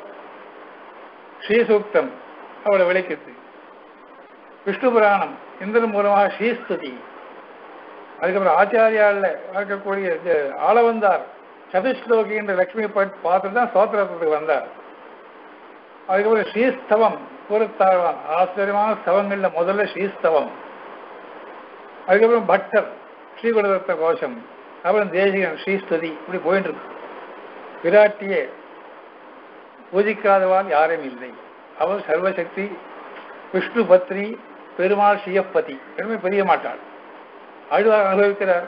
S1: ஸ்ரீசூக்தம் அவளை விளக்கித்து. விஷ்ணு புராணம் இந்திரன் மூலமாக ஸ்ரீஸ்துதி. அதுக்கப்புறம் ஆச்சாரியால வளர்க்கக்கூடிய ஆளவந்தார் சதுஸ்லோகி என்ற லட்சுமி பார்த்துட்டு தான் சோத்திரத்துக்கு வந்தார். அதுக்கப்புறம் ஸ்ரீஸ்தவம் கூறத்தாழ்வான். ஆச்சரியமான ஸ்தவங்கள்ல முதல்ல ஸ்ரீஸ்தவம். அதுக்கப்புறம் பட்டர் ஸ்ரீகுணதத்த கோஷம், அப்புறம் தேசிகன் ஸ்ரீஸ்துதி. இப்படி போயிட்டு இருக்கு. விராட்டியே பூஜிக்காதவால் யாரும் இல்லை. அவள் சர்வசக்தி, விஷ்ணு பத்னி, பெருமாள் ஸ்ரீயப்பதி. பெருமை பெரிய மாட்டாள். ஆழ்வார் அனுபவிக்கிறார்.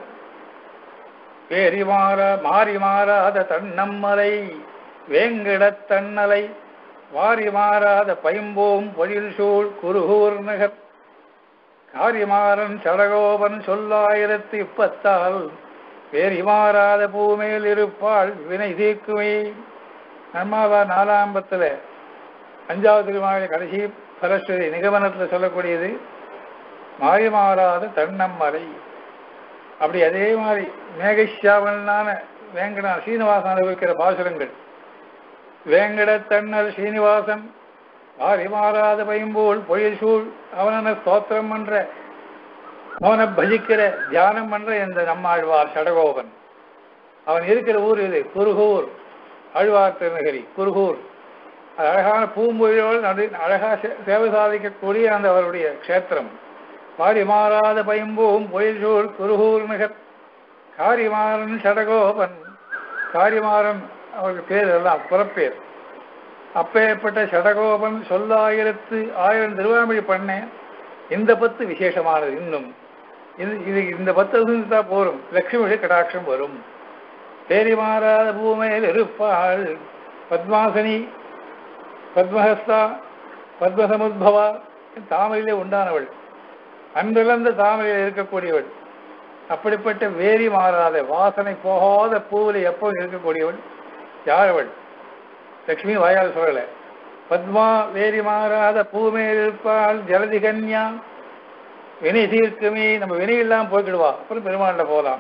S1: வேறி மாற மாறி மாறாத தன்னம்மலை வேங்கிட தன்னலை வாரி மாறாத பைம்போம் பொழில் சூழ் குருகூர் நகர் காரிமாறன் சடகோபன் சொல்லாயிரத்து இப்பத்தால் வேறி மாறாத பூமேல் இருப்பாள் வினை தீர்க்குமே. நம்மாவா நாலாம்பத்துல அஞ்சாவது திருமாவளி கடைசி பரஸ்வதி நிகமனத்தில் சொல்லக்கூடியது மாறி மாறாத தன்னம்மலை. அப்படி அதே மாதிரி மேகஷாவனான வேங்கடா சீனிவாசன் அனுபவிக்கிற பாசுரங்கள். வேங்கட தன்னல் சீனிவாசன் மாறி மாறாத பைம்போல் பொழில் சூழ் அவன ஸ்தோத்திரம் பண்ற அவனை பஜிக்கிற தியானம் பண்ற இந்த நம்மாழ்வார் சடகோபன். அவன் இருக்கிற ஊர் இது குருகூர். ஆழ்வார் திருநகரி குருகூர். அது அழகான பூம்பொழியோடு நடு அழகா சேவை சாதிக்கக்கூடிய அந்த அவருடைய க்ஷேத்திரம். மாறி மாறாத பைம்போம் பொழில் சூழ் குருகூர் நகர் காரிமாறன் சடகோபன். காரிமாறன் அவருக்கு பேர் எல்லாம் புறப்பேர். அப்பேற்பட்ட சடகோபன் சொல்லாயிரத்து ஆயிரம் திருவாமொழி பண்ணேன். இந்த பத்து விசேஷமானது. இன்னும் இது இது இந்த பத்து இருந்தா போரும், லட்சுமி கடாட்சம் வரும். பேரி மாறாத பூமையில் இருப்பாள் பத்மாசனி பத்மஹஸ்தா பத்மசமுத்பவா. தாமரையிலே உண்டானவள், அன்றிழந்த தாமரையில் இருக்கக்கூடியவள். அப்படிப்பட்ட வேரி மாறாத வாசனை போகாத பூவில் எப்போ இருக்கக்கூடியவள் யார் அவள்? லட்சுமி வாயால் சொல்லல. பத்மா வேரி மாறாத பூமேல் இருப்பாள் ஜலதி கன்யா. வினை தீர்க்குமே. நம்ம வினையெல்லாம் போய்க்கிடுவா, அப்புறம் பெருமாள்ல போகலாம்.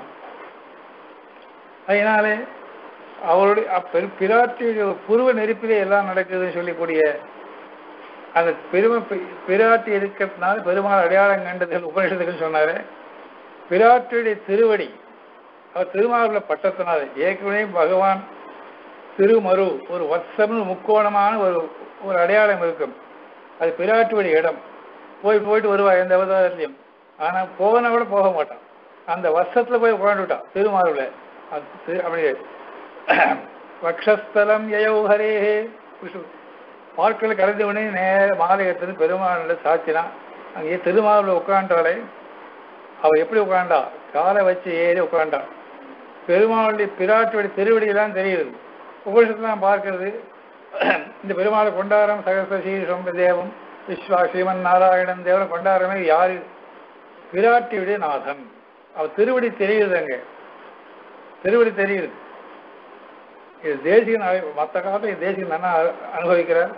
S1: அதனாலே அவருடைய பிராட்டியுடைய புருவ நெருப்பிலே எல்லாம் நடக்குதுன்னு சொல்லக்கூடிய அந்த பெருமை பிராட்டி இருக்கிறதுனால பெருமாள் அடையாளம் கண்டதுகள் உபநிஷத்துகள் சொன்னாரு. பிராட்டியுடைய திருவடி அவர் திருமாவளவ பட்டத்தினால ஏற்கனவே பகவான் திருமரு ஒரு வத்சம்னு முக்கோணமான ஒரு ஒரு அடையாளம் இருக்கும். அது பிராட்டுடைய இடம். போய் போயிட்டு வருவா எந்த அவதாரத்திலையும். ஆனால் போகனா கூட போக மாட்டான். அந்த வருஷத்துல போய் உட்காந்துட்டான் திருமாவளவ. அப்படியே வக்ஷஸ்தலம் யயோஹரேஹே பார்க்கல கலந்து உடனே நேர மாலை எடுத்து பெருமாள் சாட்சினா அங்கே திருமாவளவ உட்காண்டாலே அவள் எப்படி உட்காண்டா காலை வச்சு ஏறி உட்காண்டா. பெருமாளுடைய பிராட்டுடைய திருவடியெல்லாம் தெரியுது. உபனிஷத்துலாம் பார்க்கறது. இந்த பெருமாளை கொண்டாடுறோம் சகச ஸ்ரீ தேவம் விஸ்வா ஸ்ரீமன் நாராயணன் தேவனை கொண்டாடுறமே யாரு? பிராட்டியுடைய நாதன். அவர் திருவடி தெரியுது. அங்கே திருவடி தெரியுது. இது தேசிகன் மற்ற காலத்தில் தேசிகன் நல்லா அனுபவிக்கிறார்.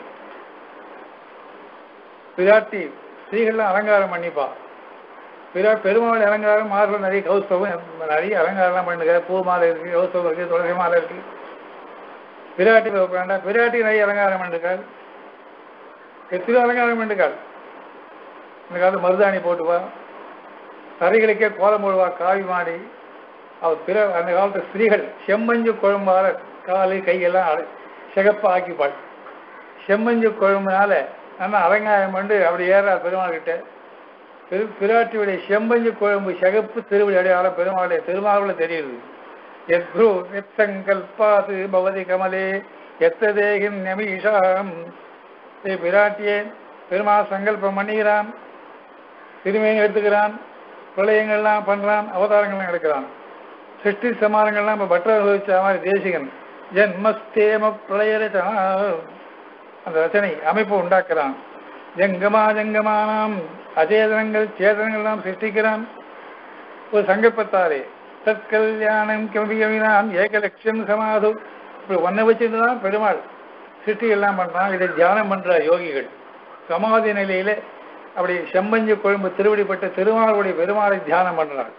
S1: பிராட்டி ஸ்ரீகள்லாம் அலங்காரம் பண்ணிப்பா. பிறா பெருமாள் அலங்காரம் மாறுல நிறைய கௌஸ்தவம் நிறைய அலங்காரம்லாம் பண்ணுகிறார். பூ மாலை இருக்கு, கௌஸ்தவம் இருக்கு, துளசி மாலை இருக்கு. பிராட்டி உட்காண்டா பிராட்டி நிறைய அலங்காரம் பண்ணிருக்காள். எத்தனை அலங்காரம் பண்ணிருக்காள். இந்த காலத்து மருதாணி போட்டுவா, தரைகளுக்கே கோலம் போடுவா, காவி மாடி. அவர் பிற அந்த காலத்து ஸ்திரீகள் செம்மஞ்சு குழம்பால காலு கையெல்லாம் சிகப்ப ஆக்கிப்பாள். செம்மஞ்சு குழம்புனால நல்லா அலங்காரம் பண்ணி அப்படி ஏறார் பெருமாள் கிட்ட. பெரு பிராட்டியுடைய செம்பஞ்சு குழம்பு சிகப்பு திருவடி அடையாளம் பெருமாளுடைய திருமாவள தெரியுது. எத்ரு எத்தங்கல்பாது பவதி கமலே எத்ததேகின் நெமீஷாம். பிராட்டியே பெருமாள் சங்கல்பம் பண்ணிக்கிறான், திருமையும் எடுத்துக்கிறான், பிரளயங்கள்லாம் பண்றான், அவதாரங்கள்லாம் எடுக்கிறான். சிருஷ்டி சமானங்கள்லாம் இப்போ பட்டர் அனுபவிச்ச மாதிரி தேசிகன் ஜென்மஸ்தேம பிரளயரச்சனா அந்த ரச்சனை அமைப்பு உண்டாக்குறான். ஜங்கமா ஜங்கமானாம் அச்சேதனங்கள் சேதனங்கள்லாம் சிருஷ்டிக்கிறான் ஒரு சங்கல்பத்தாரே. தற்கல்யாணம் கிளம்பினான் ஏக லட்சம் சமாது. இப்படி ஒன்றை வச்சுருந்துதான் பெருமாள் சிருஷ்டி எல்லாம் பண்றான். இதை தியானம் பண்ற யோகிகள் சமாதி நிலையில அப்படி செம்பஞ்சு கொழும்பு திருவடிப்பட்ட திருமாளுடைய பெருமாளை தியானம் பண்றாள்.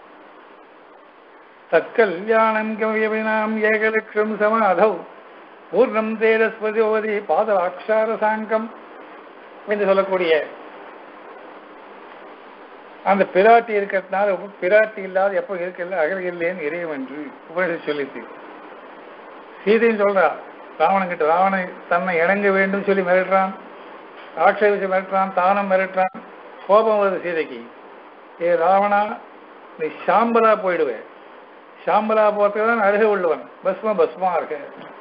S1: தற்கல்யாணம் கிளம்பினாம் ஏக லட்சம் சமாதவ் பூர்ணம் தேரஸ்வதியோதி பாத அக்ஷார சாங்கம் என்று சொல்லக்கூடிய அந்த பிராட்டி இருக்கிறதுனால பிராட்டி இல்லாத எப்போ இருக்கல அகல் இல்லைன்னு இறையும் என்று உபனிஷத்து சொல்லிச்சு. சீதையும் சொல்றா ராவணன் கிட்ட. ராவணன் தன்னை இணங்க வேண்டும் சொல்லி மிரட்டுறான், ஆட்சேபிச்சு மிரட்டுறான், தானம் மிரட்டுறான். கோபம் வருது சீதைக்கு. ஏ ராவணா நீ சாம்பலா போயிடுவேன். சாம்பலா போறதுக்கு தான் அருகே உள்ளவன். பஸ்மா பஸ்மா இருக்க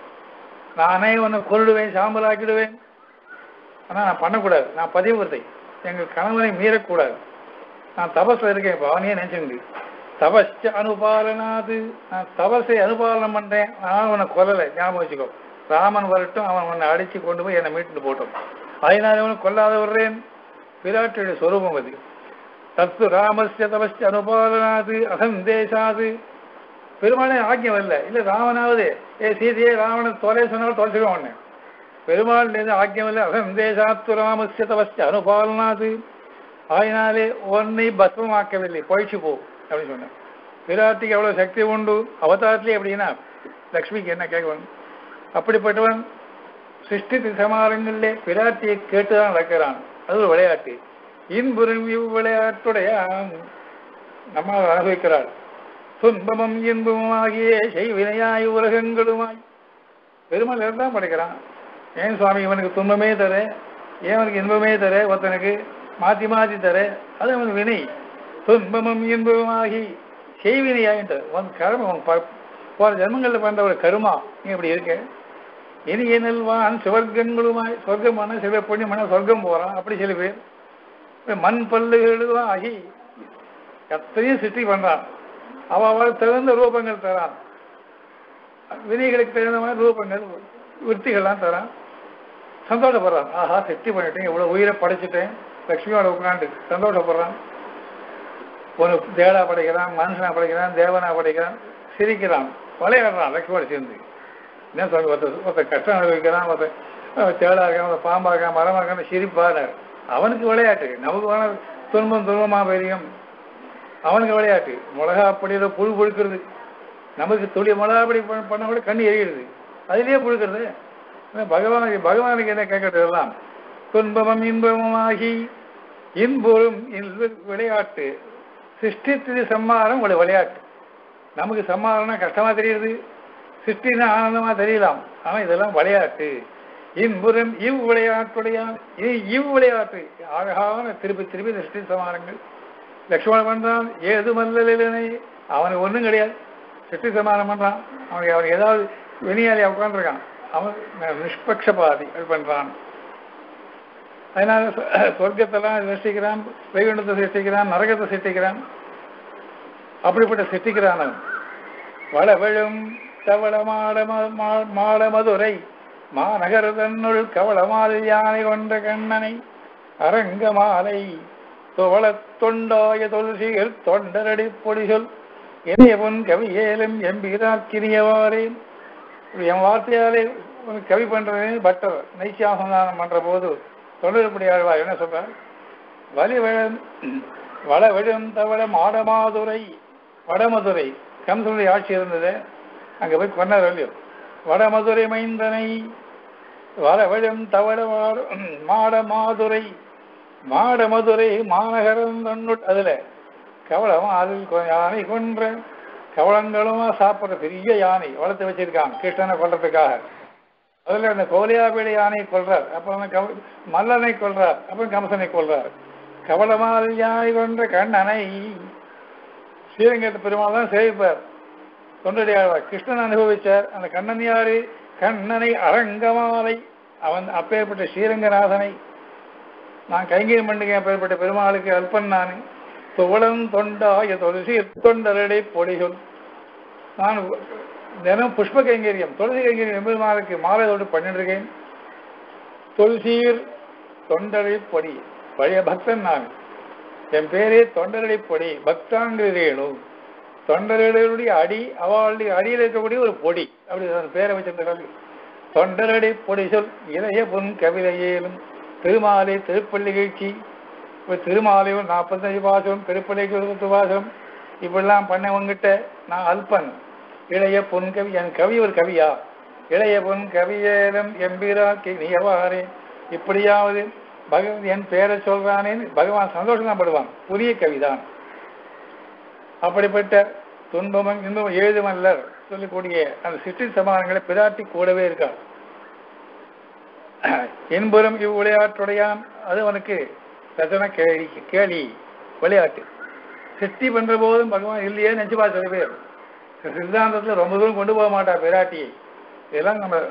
S1: நானே உன்னை கொள்ளுவேன், சாம்பலாக்கிடுவேன். ஆனால் நான் பண்ணக்கூடாது. நான் பதிவுறுத்தை எங்கள் கணவனை மீறக்கூடாது. நான் தபஸில் இருக்கேன். இப்போ அவனையே நினைச்சுண்டு தபஸ்ச அனுபாலனாது. நான் தபஸை அனுபாலனம் பண்றேன். நான் உன்னை கொல்லலை, ஞாபகம் வச்சுக்கோ. ராமன் வரட்டும், அவன் உன்னை அடிச்சு கொண்டு போய் என்னை மீட்டு போட்டோம். அதனால அவனை கொல்லாத வர்றேன். பிராட்டியுடைய சொரூபம் அது. தத்து ராமஸ்ய தபஸ்ச அனுபாலனாது அசந்தேசாது. பெருமாளே ஆக்கியம் வரல. இல்லை ராவனாவது ஏ சீதையே ராவணன் தொலை சொன்னாலும் தொலைச்சிடுவான் ஒன்று. பெருமாள் ஆக்கியம் இல்லை. அசந்தேசாத்து ராமஸ்ய தபஸ்ச அனுபாலனாது. அதனாலே உன்னை பஸ்மமாக்கவில்லை, பழிச்சு போ அப்படின்னு சொன்னேன். பிராட்டிக்கு எவ்வளோ சக்தி உண்டு அவதாரத்திலே. அப்படின்னா லக்ஷ்மிக்கு என்ன கேட்கணும்? அப்படிப்பட்டவன் சிருஷ்டி சமாரங்களிலே பிராட்டியை கேட்டுதான் நடக்கிறான். அது ஒரு விளையாட்டு. இன்புறும் இவ்விளையாட்டுடைய நம்ம அனுபவிக்கிறாள். துன்பமும் இன்பமும் ஆகிய செய்வினையாய் உலகங்களுமாய் பெருமாள் தான் படைக்கிறான். ஏன் சுவாமி இவனுக்கு துன்பமே தர, ஏன் அவனுக்கு இன்பமே தர, ஒருத்தனுக்கு மாற்றி மாற்றி தர, அது அவன் வினை. துன்பமும் இன்பமும் ஆகி செய்வினையாயின்ற உன் கர்மம், உன் போன ஜென்மங்களில் பண்ண ஒரு கருமா நீ இப்படி இருக்க. இனி நல்வான் சிவர்க்கங்களுமாய் சொர்க்கமான சிவ புண்ணியமான சொர்க்கம் போகிறான். அப்படி சில பேர் மண் பல்லுகளும் ஆகி எத்தனையும் சிருஷ்டி பண்ணுறான். அவள் தகுந்த ரூபங்கள் தரான். வினைகளுக்கு தகுந்த மாதிரி ரூபங்கள் விற்த்திகள்லாம் தரான். சந்தோஷப்படுறான். ஆஹா சிருஷ்டி பண்ணிட்டேன், இவ்வளோ உயிரை படைச்சிட்டேன், லட்சுமியோட உட்காந்து சந்தோஷப்படுறான். ஒரு தேடா படைக்கிறான், மனுஷனா படைக்கிறான், தேவனா படைக்கிறான், சிரிக்கிறான், விளையாடுறான் லட்சுமியோட சேர்ந்து. என்ன சொல்லி ஒருத்தர் ஒருத்தர் கஷ்டம் அனுபவிக்கிறான், ஒருத்தர் தேடா இருக்கான், ஒரு பாம்பா இருக்கான், மரமா இருக்கான், சிரிப்பான அவனுக்கு விளையாட்டு. நமக்கு வேணா துன்பம் துன்பமா பெரியும், அவனுக்கு விளையாட்டு. மிளகா அப்படியில புழு புழுக்கிறது, நமக்கு துளி மிளகா அப்படி பண்ண கூட கண்ணு எரியிடுது, அதுலேயே புழுக்கிறது. பகவானுக்கு பகவானுக்கு என்ன கேட்கறது எல்லாம் துன்பமும் இன்பமும் ஆகி இன்புறும் விளையாட்டு. சிருஷ்டித்து சம்மாரம் ஒரு விளையாட்டு. நமக்கு சம்மாதம்னா கஷ்டமா தெரியுது, சிருஷ்டினா ஆனந்தமா தெரியலாம். ஆனா இதெல்லாம் விளையாட்டு. இன்புறம் இவ் விளையாட்டுடையான், இவ் விளையாட்டு அழகான திருப்பி திருப்பி சிருஷ்டி சமானங்கள். லக்ஷ்மணன் பண்றான் ஏதுமல்லனை, அவனுக்கு ஒன்றும் கிடையாது, சிருஷ்டி சமானம் பண்றான். அவனுக்கு அவனுக்கு ஏதாவது வெளியாளி உட்காந்துருக்கான், அவன் நிஷ்பக்ஷபாதி அது பண்றான். அதனால சொர்க்கத்தெல்லாம் சிருஷ்டிக்கிறான், வைகுண்டத்தை சிருஷ்டிக்கிறான், நரகத்தை சிருஷ்டிக்கிறான். அப்படிப்பட்ட சிருஷ்டிக்கிறான் அவன். வளவெழும் தவள மாட மாட மதுரை மாநகர தன்னுள் கவளமால் யானை கொண்ட கண்ணனை அரங்க மாலை துவள தொண்டாய தொல்சிகள் தொண்டரடி பொடிகள் என்னைய பொன் கவி ஏலும் எம்பிராக்கினியவாறே. என் வார்த்தையாலே கவி பண்றேன் பட்டர் நைச்சியாசந்தானம் பண்ற போது தொண்டர்படி ஆழ்வார் என்ன சொல்றார்? வலிவழம் வளவெழும் தவள மாடமாதுரை, வடமதுரை கம்சனுடைய ஆட்சி இருந்தது, அங்க போய் கொண்டார் இல்லையோ. வடமதுரை மைந்தனை வளவெழும் தவள மாட மாதுரை, மாட மதுரை மாநகரம் தன்னுட், அதுல கவளம் அதில் யானை கொன்ற கவளங்களுமா சாப்பிட்ற பெரிய யானை வளர்த்து வச்சிருக்காங்க கிருஷ்ணனை கொல்றதுக்காக. அதுல அந்த கோலியாபேடி யானை கொள்றார், அப்புறம் கவ மல்லனை கொள்றார், அப்புறம் கம்சனை கொள்றார். கவளமால் யானை கொன்ற கண்ணனை ஸ்ரீரங்கத்து பெருமாள் தான் சேவிப்பார். தொண்டடி ஆழ்வார் கிருஷ்ணன் அனுபவிச்சார். அந்த கண்ணன் யாரு? கண்ணனை அரங்கமாலை, அவன் அப்பேற்பட்ட ஸ்ரீரங்கநாதனை நான் கைங்கரியம் பண்ணுங்க. அப்பேற்பட்ட பெருமாளுக்கு அல்பன் நான். துவளம் தொண்டாய துளசி தொண்டரடை பொடிகள், நான் தினம் புஷ்ப கைங்கரியம் துளசி கைங்கரியம் பெருமாளுக்கு மாலை தொட்டு பண்ணிட்டு இருக்கேன். துளசீர் தொண்டரை பொடி, பழைய பக்தன் நான். என் பேரே தொண்டரடை பொடி, பக்தாங்கிரேணு, தொண்டர்களுடைய அடி, அவளுடைய அடியில் இருக்கக்கூடிய ஒரு பொடி, அப்படி பேரை வச்சிருந்தாங்க. தொண்டரடை பொடி சொல் இளைய பொன் கவிதையேலும் திருமாலை திருப்பள்ளி கீழ்ச்சி. இப்போ திருமாலையும் நாற்பத்தஞ்சு பாசம், திருப்பள்ளிக்கு இருபத்து பாசம், இப்படிலாம் பண்ணவங்கிட்ட நான் அல்பன். இளைய பொன் கவி, என் கவி ஒரு கவியா? இளைய பொன் கவியேலும் எம்பிராக்கி நீயவாரே, இப்படியாவது பகவான் என் பேரை சொல்றானேன்னு பகவான் சந்தோஷம் தான் படுவான். புதிய கவிதான். அப்படிப்பட்ட துன்பமும் இன்பமும் ஏதுமல்லர் சொல்லக்கூடிய அந்த சிற்றி சமானங்களை பிராட்டி கூடவே இருக்கார். என்புறம் இவ் விளையாட்டுடையான், அது அவனுக்கு ரசன கேள்வி கேள்வி விளையாட்டு. சிருஷ்டி பண்ற போதும் பகவான் இல்லையே நினைச்சுப்பா சில பேர். சித்தாந்தத்துல ரொம்ப தூரம் கொண்டு போக மாட்டா பிராட்டியை. இதெல்லாம் நம்ம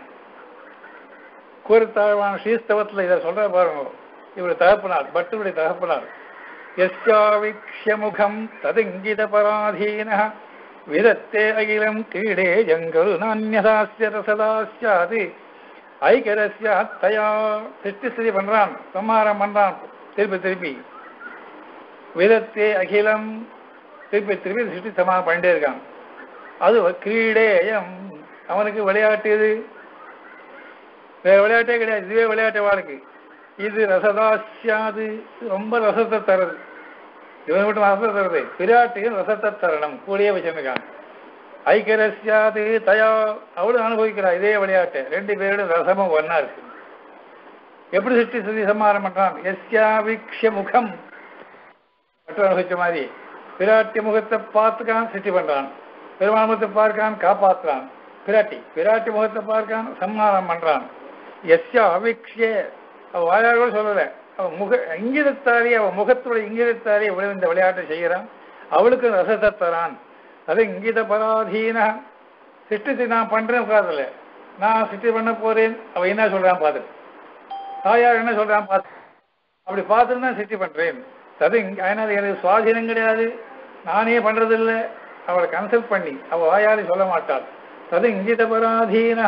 S1: கூறத்தாழ்வான ஸ்ரீஸ்தவத்துல இதை சொல்ற பாருங்க. இவர் தகப்பனார், பட்டுடைய தகப்பனார். யஸ்யாவிக்ஷ்யமுகம் ததிங்கித பராதீன விதத்தே அகிலம் கீழே ஜங்கரு நான்யதாஸ்ய ரசதாஸ்யாது ஐகரஸ்யா தயா. சிருஷ்டி ஸ்திதி பண்றான், சம்மாரம் பண்றான் திருப்பி திருப்பி. விதத்தே அகிலம் திருப்பி திருப்பி சிருஷ்டி சமாரம் பண்ணிட்டே இருக்கான். அது கிரீடேயம், அவனுக்கு விளையாட்டு. இது வேற விளையாட்டே கிடையாது, இதுவே விளையாட்டு வாழ்க்கை. இது ரசதாசியாது, ரொம்ப ரசத்தை தருது. இவன் மட்டும் ரசத்தை தருது, பிராட்டியும் ரசத்தை தரணும் கூடிய வச்சிருக்கான். ஐக்கியரசியாது தயா, அவளும் அனுபவிக்கிறான் இதே விளையாட்டு. ரெண்டு பேரோட ரசமும் ஒன்னா இருக்கு. எப்படி சிருஷ்டி ஸ்திதி சம்ஹாரம் பண்றான்? யஸ்யாவிக்ஷ்ய முகம், மற்ற அனுபவிச்ச மாதிரி பிராட்டி முகத்தை பார்த்துக்கான் சிருஷ்டி பண்றான். பெருமாள் முகத்தை பார்க்கான் காப்பாற்றுறான். பிராட்டி பிராட்டி முகத்தை பார்க்கான் சம்ஹாரம் பண்றான். யஸ்யா அவிக்ஷ்ய, அவ வாயால் கூட சொல்லல, அவ முக இங்கிதத்தாலே, அவ முகத்துடைய இங்கிதத்தாலே இவ்வளவு இந்த விளையாட்டை செய்கிறான். அவளுக்கு ரசத்தை தரான். அது இங்கித பராதீன. சிருஷ்டி நான் பண்றேன் உட்கார்ல, நான் சிருஷ்டி பண்ண போறேன். அவ என்ன சொல்றான் பாத்து, தாயார் என்ன சொல்றான் பார்த்து, அப்படி பார்த்துட்டு தான் சிருஷ்டி பண்றேன். அது அதனால எனக்கு சுவாதீனம் கிடையாது, நானே பண்றது இல்லை. அவளை கன்சல்ட் பண்ணி அவ வாயாலே சொல்ல மாட்டாள். அது இங்கித பராதீன.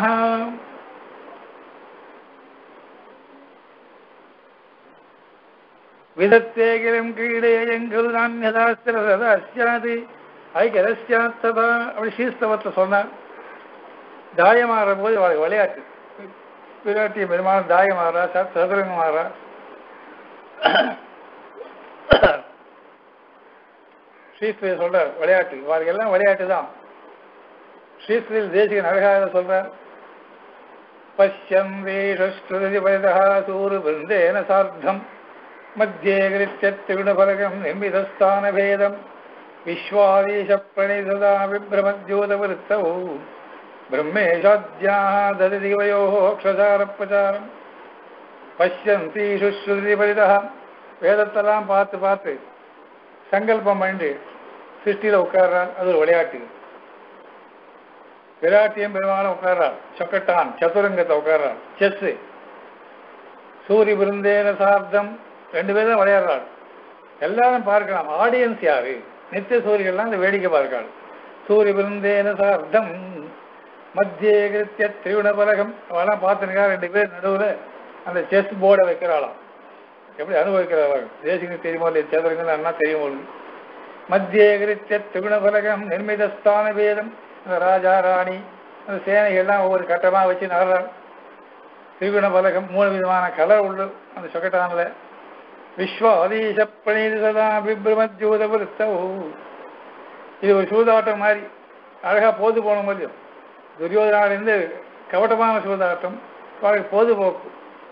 S1: விதத்தேகிலும் கீழே எங்கள் நான் யதாஸ்திரது ஐக்கியரஸ்யாத்ததா, அப்படி ஸ்ரீஸ்தவத்தை சொன்னார். தாயமாற போது அவளுக்கு விளையாட்டு. பிராட்டிய பெருமாள் தாயமாறா, சதுரங்கமாறா. ஸ்ரீஸ்திரி சொல்றார் விளையாட்டு, அவளுக்கு எல்லாம் விளையாட்டு தான். ஸ்ரீஸ்திரியில் தேசிகன் அழகாக சொல்றார். பஷ்யம் வேஷஸ்துதி வயதா சூரு பிருந்தேன சார்த்தம் மத்தியே கிருத்தியத்திருணபலகம் நிர்மிதஸ்தான பேதம் விஸ்வாதீஷ பிரணிசதா விப்ரமத்யூதவருத்தௌ பிரம்மேஷாத்யாஹ ததிதிவயோः அக்ஷசாரப்பிரசாரம் பஷ்யந்தீஷு ஸ்ருதி பரிதः. வேதத்தெல்லாம் பார்த்து பார்த்து சங்கல்பம் பண்ணி சிருஷ்டியில் உட்கார்றார். அது ஒரு விளையாட்டு. விராட்டியம் பெருமானம் உட்கார்றார். சொக்கட்டான் சதுரங்கத்தை உட்கார்றார். செஸ். சூரிய விருந்தேன சார்த்தம் ரெண்டு பேரும் தான் விளையாடுறாள். எல்லாரும் பார்க்கலாம். ஆடியன்ஸ் யாரு? நித்திய சூரியெல்லாம் அந்த வேடிக்கை பார்க்காள். சூரிய விருந்தேன சார்த்தம் மத்திய கிருத்திய திரிகுண பலகம் அவெல்லாம் பார்த்துருக்கா. ரெண்டு பேர் நடுவில் அந்த செஸ் போர்டை வைக்கிறாளாம். எப்படி அனுபவிக்கிறார்கள் தேசிக்கு தெரியுமோ இல்லையா? சேதரங்கள் அண்ணா தெரியுமோ? மத்திய கிருத்திய திரிகுண பலகம் நிர்மிதஸ்தான வேதம். அந்த ராஜா ராணி அந்த சேனைகள்லாம் ஒவ்வொரு கட்டமாக வச்சு நகர்றாள். திரிகுண பலகம் மூணு விதமான கலர் உள்ள அந்த சொக்கட்டானில். விஸ்வாதீஷ பிரணிசதா விப்ரமத்யூதவருத்தௌ. இது ஒரு சூதாட்டம் மாதிரி அழகாக போது போன முடியும். துரியோதனாலிருந்து கவட்டமான சூதாட்டம் பொதுபோக்கு.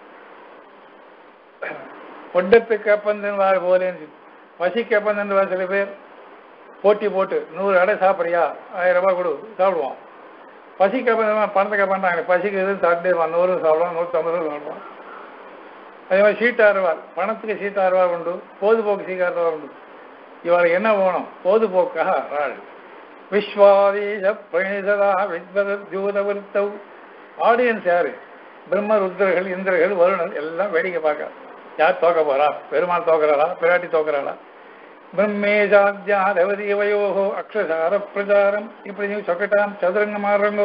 S1: ஒட்டத்துக்கு அப்பந்தன் வார போலேன்னு பசிக்கு அப்பந்தன் வார சில பேர் போட்டி போட்டு நூறு அடை சாப்பிட்றியா ஆயிரம் ரூபாய் கொடு சாப்பிடுவோம். பசிக்கு அப்பந்தன் பணத்துக்கு பண்ணுறாங்க. பசிக்கு எதுவும் சாப்பிட்டு நூறு சாப்பிடுவோம், நூற்றம்பது ரூபா சாப்பிடுவோம். அதே மாதிரி சீட்டாறுவார். பணத்துக்கு சீட்டாறுவார் உண்டு, பொதுபோக்கு சீட்டாறுவார் உண்டு. இவருக்கு என்ன வேணும்? பொதுபோக்காக ஆள். விஸ்வாதீஷ பிரணிசதா வித்வதூதவருத்தௌ. ஆடியன்ஸ் யாரு? பிரம்ம ருத்ரர்கள் இந்திரர்கள் வருணர் எல்லாம் வேடிக்கை பார்க்க. யார் தோக்க போறா? பெருமாள் தோக்குறாளா? பிராட்டி தோக்குறாளா? பிரம்மேஜாத்யா ரவதியவயோகோ அக்ஷசார பிரச்சாரம். இப்படி சொக்கட்டாம் சதுரங்கம் ஆடுறங்கோ.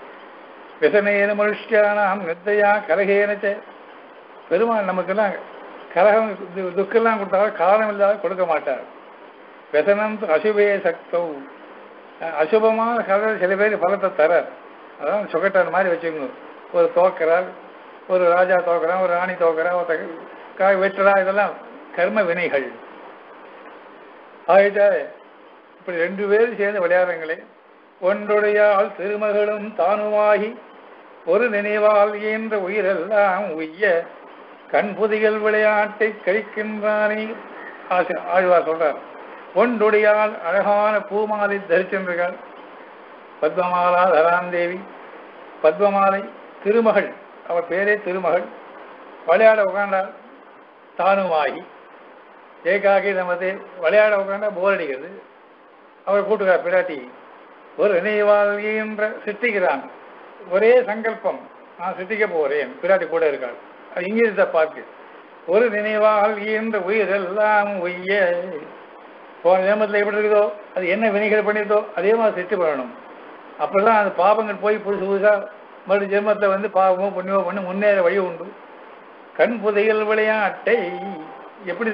S1: விசனேன மனுஷ்யானாம் நித்தையா கலகேனச்ச. பெருமாள் நமக்கெல்லாம் கலகம் துக்கெல்லாம் கொடுத்தாலும் காரணம் இல்லாத கொடுக்க மாட்டார். விசனம் அசுபே சக்தௌ. அசுபமான கதை சில பேர் பலத்தை தர. அதான் சொக்கட்டான் மாதிரி வச்சுக்கோங்க. ஒரு தோக்கிறார், ஒரு ராஜா தோக்கிறான், ஒரு ராணி தோக்கிறான், ஒரு காய் வெட்டுறா. இதெல்லாம் கர்ம வினைகள். ஆகிட்டா இப்படி ரெண்டு பேரும் சேர்ந்து விளையாடுறங்களே. ஒன்றுடையால் திருமகளும் தானுமாகி ஒரு நினைவால் என்ற உயிரெல்லாம் உய்ய கண்புதிகள் விளையாட்டை கழிக்கின்றானே. ஆசை ஆழ்வார் சொல்றார். ஒன்றுடையால் அழகான பூமாலை தரிச்சென்றாள். பத்மமாலா தராந்தேவி. பத்மமாலை திருமகள். அவள் பேரே திருமகள். விளையாட உட்காண்டாள். தானுமாகி ஏகாகி நமது விளையாட உட்காண்டா போர் அடிக்கிறது. அவர் கூட்டுக்கார் பிராட்டி. ஒரு நினைவாழ்கின்ற சித்திக்கிறான். ஒரே சங்கல்பம், நான் சித்திக்க போறேன். பிராட்டி கூட இருக்காள். அது இங்கிலீஷ பார்த்து ஒரு நினைவாழ்கின்ற உயிரெல்லாம் உய்ய. போன ஜென்மத்தில் எப்படி இருக்குதோ அது என்ன வினைகள் பண்ணிருதோ அதே மாதிரி சித்தி பண்ணணும். அப்படிதான் அந்த பாபங்கள் போய் புதுசு புதுசா மறு ஜென்மத்தை வந்து பாவமோ புண்ணியமோ பண்ணி முன்னேற வழி உண்டு. கண் புதையல் விளையாட்டை எப்படி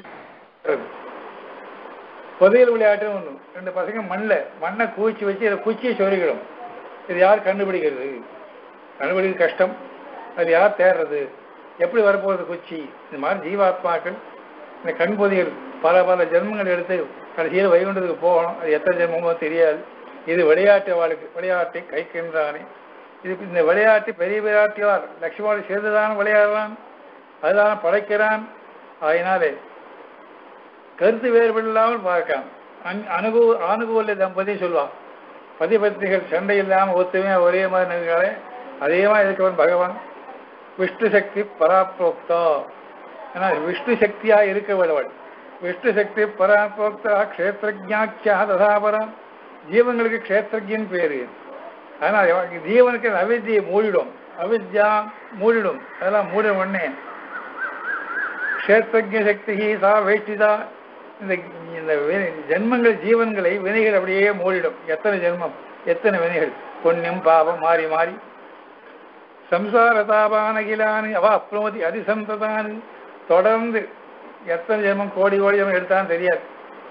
S1: புதையல் விளையாட்டுன்னு ஒன்று. ரெண்டு பசங்க மண்ணில் மண்ணை குவிச்சு வச்சு அதை குச்சியை சொருகிடும். இது யார் கண்டுபிடிக்கிறது? கண்டுபிடிக்கிறது கஷ்டம். அது யார் தேடுறது? எப்படி வரப்போகிறது குச்சி? இந்த மாதிரி ஜீவாத்மாக்கள் இந்த கண் புதையல் பல பல ஜென்மங்கள் எடுத்து கடைசியில் வைகுண்டத்துக்கு போகணும். அது எத்தனை ஜென்மமோ தெரியாது. இது விளையாட்டு வாழ்க்கை. விளையாட்டை கைக்கின்றானே. இது இந்த விளையாட்டு பெரிய விளையாட்டியார் லட்சுமணோடு சேர்ந்துதான் விளையாடுறான். அதுதான் படைக்கிறான். அதனாலே கருத்து வேறுபாடு இல்லாமல் பார்க்கலாம். அன் அனுகூ ஆனுகூல தம்பதி சொல்லுவான். பதிபத்திகள் சண்டை இல்லாமல் ஒத்துமையாக ஒரே மாதிரி நிற்கிறாரே அதே மாதிரி இருக்கவன் பகவான். விஷ்ணு சக்தி பராப்ரோக்தா. ஏன்னா விஷ்ணு சக்தியாக இருக்க விடவள். விஷ்ணு சக்தி பராப்ரோக்தா க்ஷேத்திரஜாக்கியா ததாபரா. ஜீவங்களுக்கு க்ஷேத்திரஜின் பேரு. அதனால் ஜீவனுக்கு அவித்தியை மூடிடும். அவித்யா மூடிடும். அதெல்லாம் மூட உடனே க்ஷேத்திரஜ சக்தி சா வேஷ்டிதா. இந்த இந்த ஜென்மங்கள் ஜீவன்களை வினைகள் அப்படியே மூடிடும். எத்தனை ஜென்மம், எத்தனை வினைகள், புண்ணியம் பாபம் மாறி மாறி. சம்சார தாபானகிலானு அவ அப்னோதி அதிசந்ததானு. தொடர்ந்து எத்தனை ஜென்மம் கோடி கோடி ஜென்மம் எடுத்தான்னு தெரியாது.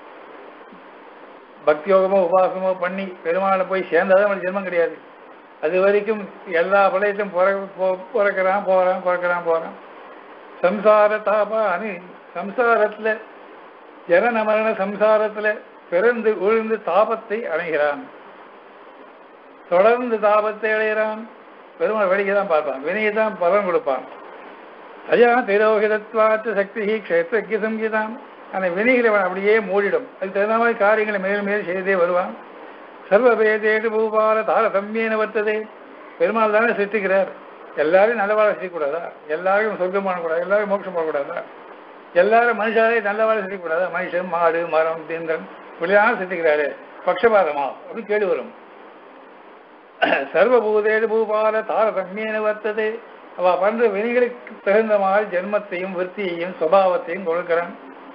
S1: பக்தியோகமோ உபாசமோ பண்ணி பெருமாளை போய் சேர்ந்தாதான் அவனுக்கு ஜென்மம் கிடையாது. அது வரைக்கும் எல்லா பழையத்தையும் பிறக்கிறான் போகிறான் பிறக்கிறான் போகிறான். சம்சார தாபானு. சம்சாரத்தில் ஜனன மரண சம்சாரத்தில் பிறந்து விழுந்து தாபத்தை அடைகிறான். தொடர்ந்து தாபத்தை அடைகிறான். பெருமாள் வேடிக்கை தான் பார்ப்பான். வினையை தான் பலன் கொடுப்பான். அயா திரோகிதத்வாத்து சக்தி க்ஷேத்திரஜ சங்கீதாம். அந்த வினைகளை அவன் அப்படியே மூடிடும். அதுக்கு தகுந்த மாதிரி காரியங்களை மேலும் மேலும் செய்தே வருவான். சர்வபேதேடு பூபால தாரதமியன வர்த்ததே. பெருமாள் தானே சிருஷ்டிக்கிறார். எல்லாரும் நல்லவாழ செய்யக்கூடாதா? எல்லாரும் சொர்க்கம் பண்ணக்கூடாது? எல்லாரும் மோட்சம் போடக்கூடாதா? எல்லாரும் மனுஷாலே நல்லவாழ செய்யக்கூடாதா? மனுஷன், மாடு, மரம், தீந்தன் இப்படிதான் சிருஷ்டிக்கிறாரு. பட்சபாதமா அப்படின்னு கேள்வி வரும். சர்வபூதேடு பூபால தாரதமியன வர்த்ததே. அவ பண்ற வினைகளுக்கு தகுந்த மாதிரி ஜென்மத்தையும் விற்த்தியையும் சுபாவத்தையும் கொடுக்கிறான்.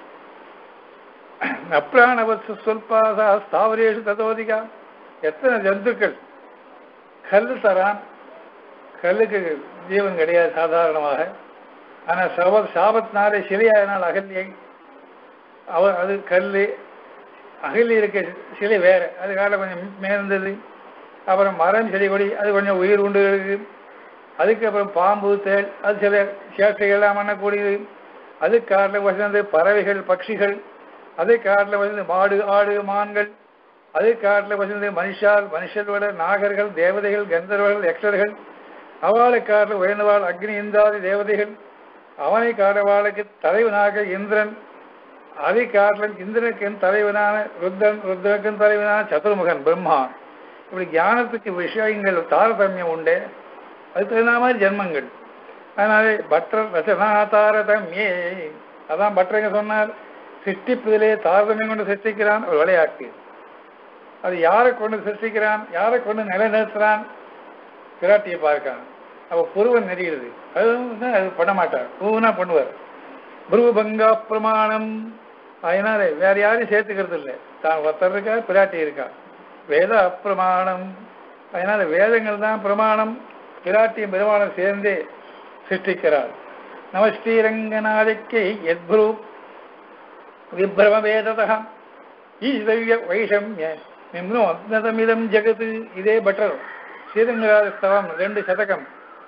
S1: அப்ராணவத் சொல்பாசா ஸ்தாவரேஷு ததோதிகா. எத்தனை ஜந்துக்கள் கல் தரான். கல்லுக்கு ஜீவன் கிடையாது சாதாரணமாக. ஆனால் சப சாபத்தினாலே சிலையானால் அகல்யை அவ அது கல் அகலி இருக்க சிலை வேற, அது காலம் கொஞ்சம் மேர்ந்தது. அப்புறம் மரம் செடி கொடி அது கொஞ்சம் உயிர் உண்டு இருக்கு. அதுக்கப்புறம் பாம்பு தேள் அது சில சேஷ்டைகள்லாம் பண்ணக்கூடியது. அது காட்டில் வசந்து பறவைகள் பட்சிகள், அதே காட்டில் வசந்து மாடு ஆடு மான்கள், அதே காட்டில் வசந்து மனுஷால் மனுஷர்களோட நாகர்கள் தேவதைகள் கந்தர்வர்கள் யக்ஷர்கள், அவளை காட்டில் உயர்ந்தவாள் அக்னி இந்தாதி தேவதைகள், அவனை காட்டவாளுக்கு தலைவனாக இந்திரன், அதை காட்டில் இந்திரனுக்கு தலைவனான ருத்ரன் ருத்ரனுக்கும் தலைவனான சதுர்முகன் பிரம்மா. இப்படி ஞானத்துக்கு விஷயங்கள் தாரதமியம் உண்டு. அது தகுந்த மாதிரி ஜென்மங்கள். அதனாலே பட்டர் ரச்சனா தாரதமியே. அதான் பட்டரங்க சொன்னார், சிருஷ்டிப்பதிலே தாரதமியம் கொண்டு சிருஷ்டிக்கிறான் ஒரு விளையாட்டு. அது யாரை கொண்டு சிருஷ்டிக்கிறான், யாரை கொண்டு நிலைநிறுத்துறான், பிராட்டியை பார்க்கான். அப்போ புருவன் நெறிகிறது. அது அது பண்ண மாட்டார், பூனா பண்ணுவார். புருவபங்கா பிரமாணம். அதனால வேற யாரையும் சேர்த்துக்கிறது இல்லை. தான் ஒருத்தர் இருக்கா, பிராட்டி இருக்கா. வேத அப்பிரமாணம். அதனால வேதங்கள் தான் பிரமாணம். பிராட்டியும் பெருமானம் சேர்ந்தே சிருஷ்டிக்கிறார். நமஸ்ரீரங்கநாதிக்கை யத்புரு விப்ரம வேததா ஈஸ்வரிய வைஷம்ய நிம்னோத்னதமிதம் ஜெகத்து. இதே பட்டர் ஸ்ரீரங்கராஜ ஸ்தவம் ரெண்டு சதகம்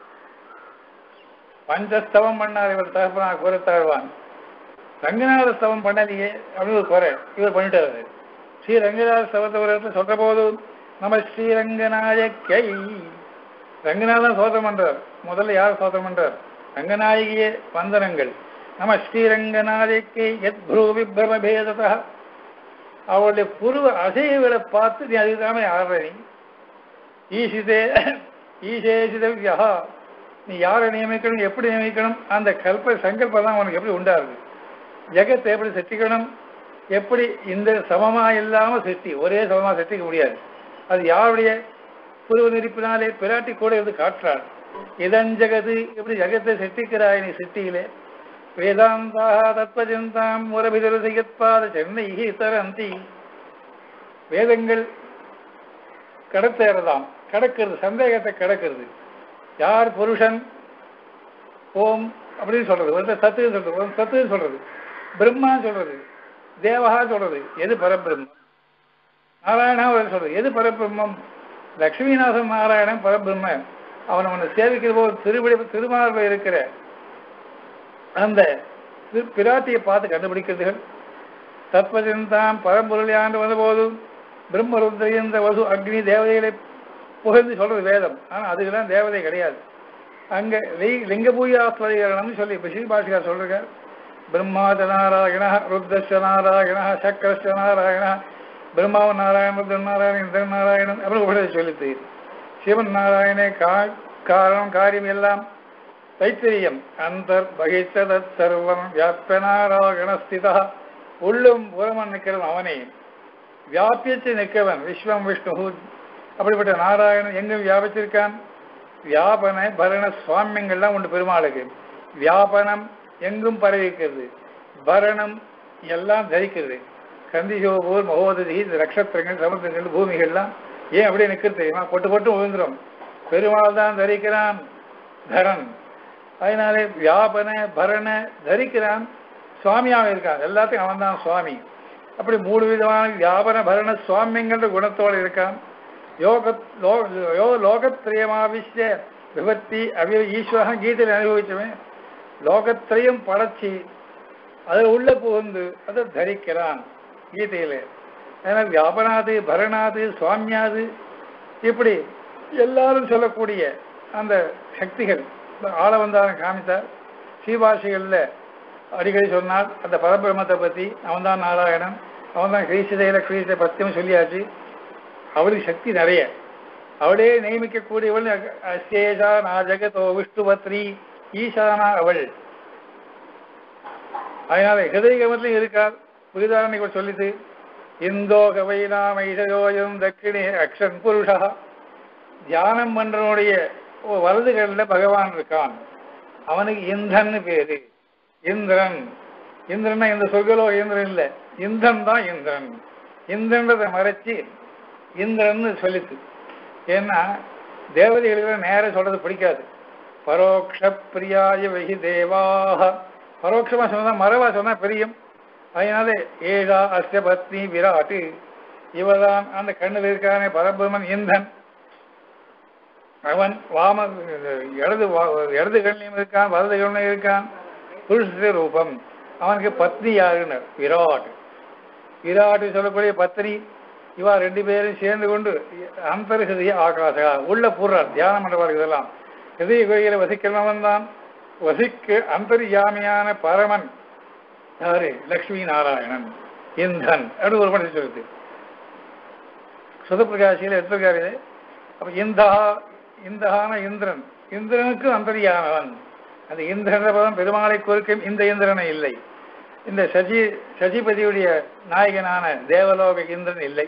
S1: பஞ்சஸ்தவம் பண்ணார் இவர் தகப்பனா கூறத்தாழ்வான். ரங்கநாத ஸ்தவம் பண்ணலையே அப்படின்னு ஒரு குறை இவர் பண்ணிட்டாரு. ஸ்ரீ ரங்கநாத ஸ்தவத்தை ஒரு இடத்துல சொல்ற போது நம்ம ஸ்ரீரங்கநாயக்கை ரங்கநாதன் சோதனம் பண்றார். முதல்ல யார் சோதனம் பண்றார்? ரங்கநாயகியே வந்தனங்கள். நம்ம ஸ்ரீரங்கநாயக்கை யத் ப்ரூ விப்ரம பேததா. அவளுடைய புருவ அசைவுகளை பார்த்து நீ அதுதாமே ஆடுறி. ஈசிதே ஈசேசிதவ்யா. நீ யாரை நியமிக்கணும், எப்படி நியமிக்கணும், அந்த கல்ப சங்கல்பம் தான் உனக்கு எப்படி உண்டாருது. ஜெகத்தை எப்படி சிருஷ்டிக்கணும், எப்படி இந்த சமமா இல்லாம சிருஷ்டி ஒரே சமமா சிருஷ்டிக்க முடியாது. அது யாருடைய புருவ நெருப்பினாலே பிராட்டி கூட இருந்து காட்டுறாள். இதன் ஜெகது எப்படி ஜெகத்தை சிருஷ்டிக்கிறாய் நீ சிருஷ்டியிலே. வேதாந்தா தத்வஜந்தாம் முரபிதரு செய்யத்பாத சென்னை தரந்தி. வேதங்கள் கடத்தேறதாம், கடக்கிறது, சந்தேகத்தை கடக்கிறது. யார் புருஷன் ஓம் அப்படின்னு சொல்றது, ஒரு சத்துன்னு சொல்றது, ஒரு சத்துன்னு சொல்றது, பிரம்மான்னு சொல்றது, தேவகா சொல்றது, எது பரபிரம்மம். நாராயணா சொல்றது, எது பரபிரம்மம். லட்சுமிநாதன் நாராயணன் பரபிரம்ம. அவன் அவனை சேவிக்கிற போது திருவிழி திருமார்பில் இருக்கிற அந்த பிராட்டியை பார்த்து கண்டுபிடிக்கிறதுகள். தத்வஜந்தாம் பரம்பொருளையாண்டு வந்த போதும் பிரம்மருந்திர வசு அக்னி தேவதைகளை புகழ்ந்து சொல்றது வேதம். ஆனால் அதுக்கெல்லாம் தேவதை கிடையாது. அங்கே லிங்க பூயாஸ்வதிகரணம்னு சொல்லி இப்போ ஸ்ரீபாஷிகார் சொல்றாங்க. பிரம்மாச்ச நாராயணா ருத்ரஸ்ய நாராயணா சக்கரஸ்ய நாராயணா பிரம்மாவ நாராயணன் ருத்ரன் நாராயணன் இந்திரன் நாராயணன் அப்படின்னு உபதேச சொல்லித்து. சிவன் நாராயணே கா காரணம் காரியம் எல்லாம். தைத்திரியம் அந்தர் பகித்த தத் சர்வம் வியாபிய நாராயண ஸ்திதா. உள்ளும் புறமன் நிற்கிறவன் அவனே, வியாபியத்தை நிற்கவன் விஸ்வம் விஷ்ணு. அப்படிப்பட்ட நாராயணன் எங்கும் வியாபிச்சிருக்கான். வியாபன பரண சுவாமியங்கள்லாம் உண்டு பெருமாளுக்கு. வியாபனம் எங்கும் பரவிக்கிறது, பரணம் எல்லாம் தரிக்கிறது. கந்திசோபூர் மகோததி இந்த நட்சத்திரங்கள் சமுத்திரங்கள் பூமிகள்லாம் ஏன் அப்படியே நிற்கிறது தெரியுமா? பொட்டு பொட்டு விழுந்துடும். பெருமாள் தான் தரிக்கிறான் தரன். அதனாலே வியாபன பரண தரிக்கிறான், சுவாமியாக இருக்கான். எல்லாத்தையும் அவன் தான் சுவாமி. அப்படி மூணு விதமான வியாபன பரண சுவாமியங்கிற குணத்தோடு இருக்கான். யோக லோகத்திரயமாவிஷ்ய விபத்தி அவ்ய ஈஸ்வரன் கீதையில் அனுபவிச்சவன் லோகத்திரையும் படைச்சி அதில் உள்ள புகுந்து அதை தரிக்கிறான் கீதையில. அதனால் வியாபனாது பரணாது சுவாமியாது இப்படி எல்லாரும் சொல்லக்கூடிய அந்த சக்திகள் ஆளவந்தாரம் காமித்தார். ஸ்ரீபாஷைகளில் அடிக்கடி சொன்னால் அந்த பரபிரமத்தை பற்றி அவன் தான் நாராயணன், அவன் தான் கிரீசிதையில கிரீசிதை பத்தியம் சொல்லியாச்சு. அவளுக்கு சக்தி நிறைய, அவளே நியமிக்கக்கூடியவள். அசேஷா நா ஜெகதோ விஷ்ணுபத்ரி ஈசானா அவள். அதனால ஹிருதயகமத்திலையும் இருக்கார். புரிதாரனை சொல்லிட்டு இந்தோ கவை நாம் ஐசயோயம் தக்கிணே அக்ஷன் புருஷா. தியானம் பண்றனுடைய வலது கண்ணில் பகவான் இருக்கான். அவனுக்கு இந்தன்னு பேரு. இந்திரன், இந்திரன்னா இந்த சொர்க்கலோ இந்திரன் இல்லை, இந்திரன் தான் இந்திரன். இந்திரன்றதை மறைச்சு இந்திரன்னு சொல்லித்து. ஏன்னா தேவதைகளுக்கு நேர சொல்றது பிடிக்காது. பரோக்ஷ பிரியாய வெகி தேவாக, பரோட்சமா சொன்னா மறைவா சொன்னா பிரியம். அதனால ஏழா அஸ்ய பத்னி விராட்டு, இவதான் அந்த கண்ணில் இருக்கானே பரபிரமன் இந்தன். அவன் வாம இடது இடது கண்ணிலையும் இருக்கான், வலது கண்ணிலையும் இருக்கான். புருஷ ரூபம். அவனுக்கு பத்னி யாருனர் விராட். விராட்டு சொல்லக்கூடிய பத்னி. இவா ரெண்டு பேரும் சேர்ந்து கொண்டு அந்தர்ஹிருதய ஆகாசா உள்ள பூர்றார். தியானம் பண்றவார்கள் இதெல்லாம் ஹிருதய கோயில வசிக்கிறவன் தான். வசிக்க அந்தர்யாமியான பரமன் யாரு? லக்ஷ்மி நாராயணன் இந்தன் அப்படி ஒரு மனசு சொல்லுது. சுதப்பிரகாசியில எடுத்திருக்காரு. அப்ப இந்தா இந்தகான இந்திரன், இந்திரனுக்கு அந்தரியானவன். அந்த இந்திரன் பதம் பெருமாளை குறிக்கும். இந்த இந்திரனை இல்லை. இந்த சசி சசிபதியுடைய நாயகனான தேவலோக இந்திரன் இல்லை.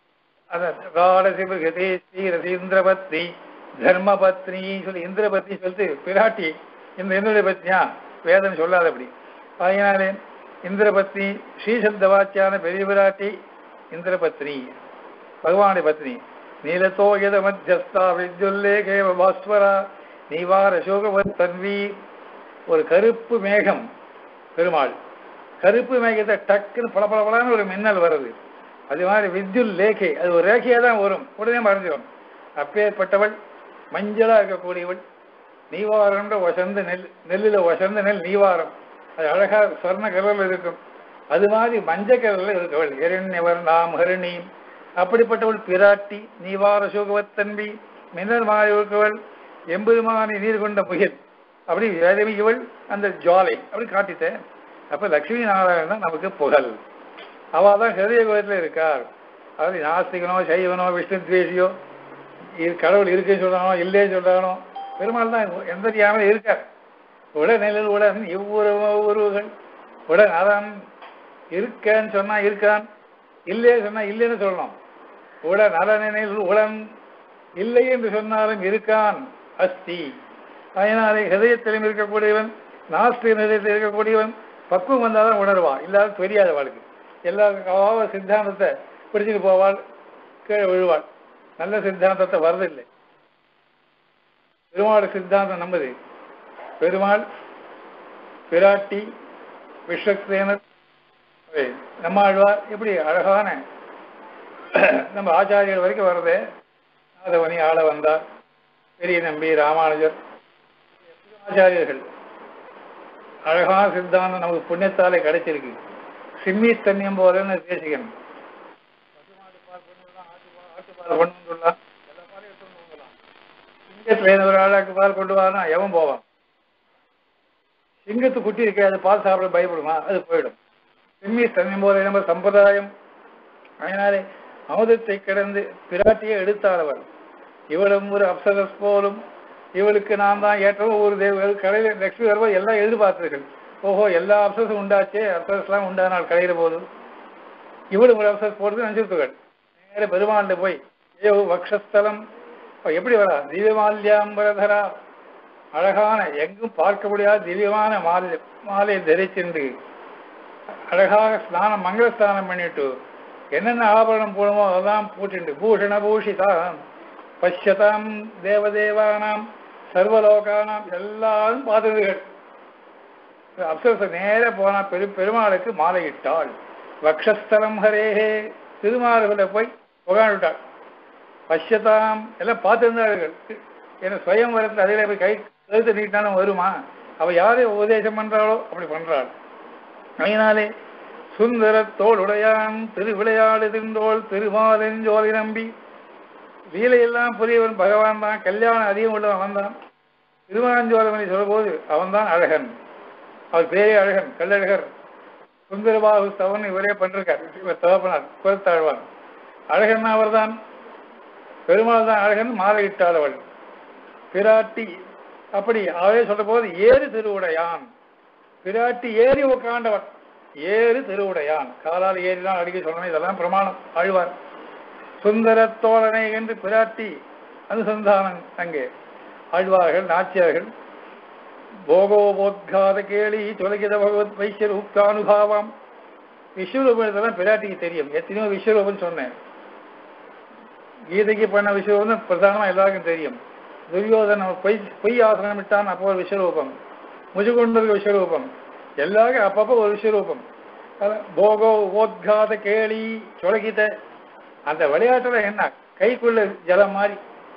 S1: ஸ்ரீரசி இந்திரபத்னி தர்மபத்னி சொல்லி இந்திரபத்னி சொல்லிட்டு பிராட்டி இந்த இந்திர பத்னியா வேதம் சொல்லாதபடி. அதனாலே இந்திரபத்னி ஸ்ரீசப்த வாச்சியான பெரிய பிராட்டி இந்திரபத்னி பகவானுடைய பத்னி. நீலத்தோ எத மத்தியஸ்தா வித்யுல்லேகே பாஸ்வரா நீவார சோகவத் தன்வி. ஒரு கருப்பு மேகம் பெருமாள். கருப்பு மேகத்தை டக்குன்னு பளபளபளான்னு ஒரு மின்னல் வருது. அது மாதிரி வித்யுல் லேகை, அது ஒரு ரேகையாக தான் வரும், உடனே மறைஞ்சிடும். அப்பேற்பட்டவள் மஞ்சளா இருக்கக்கூடியவள். நீவாரம்ன்ற வசந்த நெல், நெல்லில் வசந்த நெல் நீவாரம். அது அழகா சொர்ண கலரில் இருக்கும். அது மாதிரி மஞ்ச கலரில் இருக்கவள் இரண்யவர் நாம் ஹரிணி. அப்படிப்பட்டவள் பிராட்டி. நீவார சோகவத்தன்பி மின்னல் மாறி இருக்கவள். எம்பெருமானி நீர் கொண்ட புயல் அப்படி வேதமிக்கவள். அந்த ஜுவாலை அப்படி காட்டித்தேன். அப்ப லட்சுமி நாராயணன் நமக்கு புகழ். அவள் தான் ஹிருதய கோயத்தில் இருக்கார். அதாவது நாஸ்திகனோ சைவனோ விஷ்ணு துவேஷியோ கடவுள் இருக்குன்னு சொல்றானோ இல்லைன்னு சொல்றானோ பெருமாள் தான் எந்த தியானம் இருக்கார். உடனில் உடன் இவ்வொரு உருவுகள் உடன் அதான் இருக்கன்னு சொன்னா இருக்கான், இல்லைன்னு சொன்னா இல்லைன்னு சொல்லணும். உடன் நலனில் உடன் இல்லை என்று சொன்னாலும் இருக்கான் அஸ்தி. அதனாலே ஹிருதயத்திலும் இருக்கக்கூடியவன், நாஸ்திக ஹிருதயத்தில் இருக்கக்கூடியவன். பக்குவம் வந்தால்தான் உணர்வான், இல்லாத தெரியாத வாழ்க்கை. எல்லாருக்கும் சித்தாந்தத்தை பிடிச்சிட்டு போவாள், கீழே விழுவாள். நல்ல சித்தாந்தத்தை வரதில்லை. பெருமாள் சித்தாந்தம் நம்புது. பெருமாள் பிராட்டி விஸ்வக்சேனர் நம்மாழ்வார் இப்படி அழகான நம்ம ஆச்சாரியர் வரைக்கும் வர்றதே. நாதவனி ஆள வந்தார், பெரிய நம்பி, ராமானுஜர், ஆச்சாரியர்கள் அழகான சித்தாந்தம் நமக்கு புண்ணியத்தாலே கிடைச்சிருக்கு. சிம்மி தன்யம் போலன்னு பேசிக்கணும். ஆட்டுப்பால் கொண்டு வந்துடலாம், எல்லா பாலையும் எடுத்து கொண்டு வந்துடலாம். சிங்கத்துல ஒரு ஆளாக்கு பால் கொண்டு வானா எவன் போவான்? சிங்கத்து குட்டி இருக்க, அது பால் சாப்பிட பயப்படுமா? அது போயிடும். சிம்மி தன்யம் போல நம்ம சம்பிரதாயம். அதனாலே அமுதத்தை கிடந்து பிராட்டியை எடுத்தாளவர். இவளும் ஒரு அப்சரஸ் போலும். இவளுக்கு நான் தான் ஏற்றவும் ஒரு தேவர்கள் கடையில் லட்சுமி வருவோம் எல்லாம் எதிர்பார்த்தீர்கள். ஓஹோ, எல்லா அப்சரஸும் உண்டாச்சே, அப்சரஸ்லாம் உண்டானால் கடையில போதும். இவளும் ஒரு அப்சரஸ் போடுறது நினைச்சிருத்துகள். நேர பெருமாள்கிட்ட போய் ஏ வக்ஷஸ்தலம் எப்படி வரா? திவ்யமால்யாம்பரதரா, அழகான எங்கும் பார்க்க முடியாத திவ்யமான மாலை மாலையை தரிச்சுண்டு அழகாக ஸ்நானம் மங்கள ஸ்நானம் பண்ணிட்டு என்னென்ன ஆபரணம் போடுமோ அதெல்லாம் போட்டுண்டு பூஷண பூஷிதான் பஷ்யதாம் தேவதேவானாம் சர்வலோகானாம் எல்லாரும் பார்த்துகள். அப்சரச நேர போனா பெரு பெருமாளுக்கு மாலையிட்டாள். வக்ஷஸ்தலம் ஹரேஹே, திருமாறுகளை போய் புகாண்டுட்டாள். பஷ்யதாம் எல்லாம் பார்த்துருந்தார்கள். ஏன்னா சுயம் வரத்தில் அதில் போய் கை கழுத்து நீட்டாலும் வருமா? அவ யாரை உபதேசம் பண்றாளோ அப்படி பண்றாள். அதனாலே சுந்தரத்தோள் உடையான் திரு விளையாடு தின்றோள் திருமாலெஞ்சோலை நம்பி. லீலையெல்லாம் புரியவன் பகவான் தான். கல்யாணம் அதிகம் உள்ளவன் அவன் தான். திருமாஞ்சோலமணி சொல்ல போது அவன் தான் அழகன். அவர் பேரே அழகன், கல்லழகர், சுந்தரபாகு ஸ்தவன் இவரே பண்ணிருக்கார். இவர் தகப்பனார் குலத்தாழ்வார். அழகன் அவர் தான், பெருமாள் தான் அழகன், மாலையிட்டாள் அவள் பிராட்டி. அப்படி அவரே சொல்ற போது ஏறு திருவுடையான், பிராட்டி ஏறி உட்காண்டவன், ஏறு திருவுடையான், காலால் ஏறிதான் அடிக்க சொல்லணும். இதெல்லாம் பிரமாணம் ஆழ்வார். சுந்தர தோழனை என்று பிராட்டி அனுசந்தானம் அங்கே ஆழ்வார்கள் நாச்சியார்கள். போகோபோத்காத கேளி தொலைகித பகவத் வைசியர் உப்கானுபாவம். விஸ்வரூபம் பிராட்டிக்கு தெரியும். எத்தனையோ விஸ்வரூபம் சொன்னேன். கீதைக்கு பண்ண விஸ்வரூபம் பிரதானமா எல்லாருக்கும் தெரியும். துரியோதன பொய் பொய் ஆசனம் விட்டான், அப்போ ஒரு விஸ்வரூபம். முஜுகுண்டருக்கு விஸ்வரூபம், எல்லாருக்கும் அப்பப்போ ஒரு விஸ்வரூபம். போகோ ஓத்காத கேளி சொலகித, அந்த விளையாட்டுல என்ன கைக்குள்ள ஜலம் மாதிரி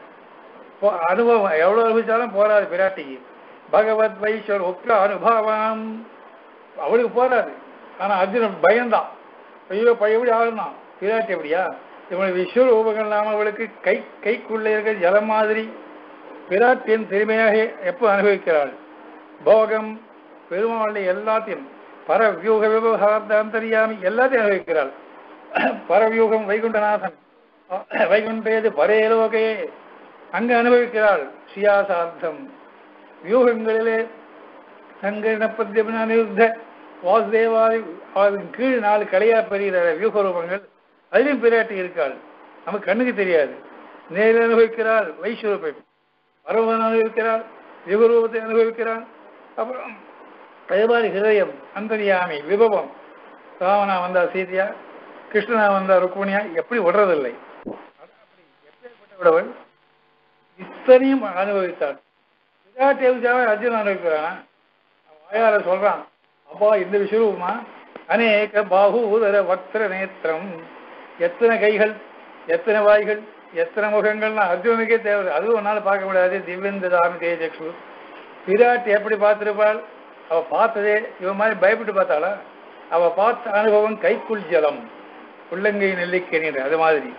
S1: அனுபவம் எவ்வளவு அனுபவிச்சாலும் போராது பிராட்டிக்கு. பகவத் வைஸ்வர் ஒக்க அனுபவம் அவளுக்கு போராது. ஆனா அர்ஜுனன் பயந்தான், ஐயோ எப்படி ஆளுந்தான். பிராட்டி எப்படியா, இவனுடைய விஸ்வரூபங்கள் இல்லாம அவளுக்கு கை கைக்குள்ள இருக்க ஜலம் மாதிரி பிராட்டியின் பெருமையாக எப்போ அனுபவிக்கிறாள். போகம் பெருமாளுடைய எல்லாத்தையும், பரவியூக விவகாரந்தரியாமி எல்லாத்தையும் அனுபவிக்கிறாள். பரவியூகம் வைகுண்டநாதன், வைகுண்டேது பரேலோகே, அங்கு அனுபவிக்கிறாள். சியாசார்த்தம் வியூகங்களிலே சங்கரண பத்தியமன அனிருத்த வாசுதேவாதி அதன் கீழ் நாலு கலையா பெறுகிற வியூக ரூபங்கள், அதிலும் பிராட்டி இருக்காள். நமக்கு கண்ணுக்கு தெரியாது. நேரில் அனுபவிக்கிறாள் வைஸ்வரூபை, பரவன் அனுபவிக்கிறாள், வியூகரூபத்தை அனுபவிக்கிறாள். அப்புறம் அதே மாதிரி ஹிருதயம் அந்தரியாமி விபவம். ராவணா வந்தா சீதையா, கிருஷ்ணனா வந்தா ருக்மணியா, எப்படி விடுறதில்லை. எப்படிப்பட்டவள் இத்தனையும் அனுபவித்தாள். பிராட்டி அர்ஜுனன் அனுபவிக்கிறான். வாயால சொல்றான், அப்பா இந்த விஸ்வரூபமா அநேக பாகூதர வக்ர நேத்திரம், எத்தனை கைகள், எத்தனை வாய்கள், எத்தனை முகங்கள்னா அர்ஜுனனுக்கே தேவை. அதுவும் ஒன்னால பார்க்க முடியாது. திவ்யந்த தாமி தேஜக்ஷு. பிராட்டி எப்படி பார்த்திருப்பாள்? அவ பார்த்ததே இவன் மாதிரி பயப்பட்டு பார்த்தாளா? அவ பார்த்த அனுபவம் கைக்குள் ஜலம், உள்ளங்கை நெல்லிக்கை நீர், அது மாதிரி.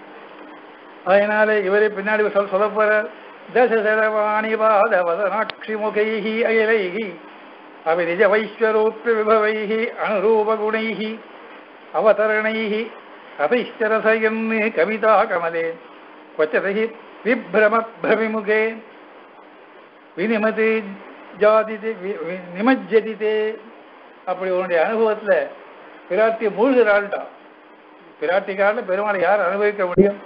S1: அதனால இவரை பின்னாடி சொல்ல சொல்ல போற தசசரவாணி பாதவதனாட்சி முகைஹி அயலைஹி அவிநிஜ வைஸ்வரூப்ய விபவைஹி அனுரூபகுணைஹி அவதரணைஹி அபிஷ்டரசயன் கவிதா கமலே கொச்சதைஹி விப்ரம பிரவிமுகே வினிமதி ஜாதிதே நிமஜ்ஜதிதே. அப்படி உன்னுடைய அனுபவத்துல பிராட்டி மூழ்கிறாள்டா. பிராட்டிக்காரில் பெருமாளை யார் அனுபவிக்க முடியும்?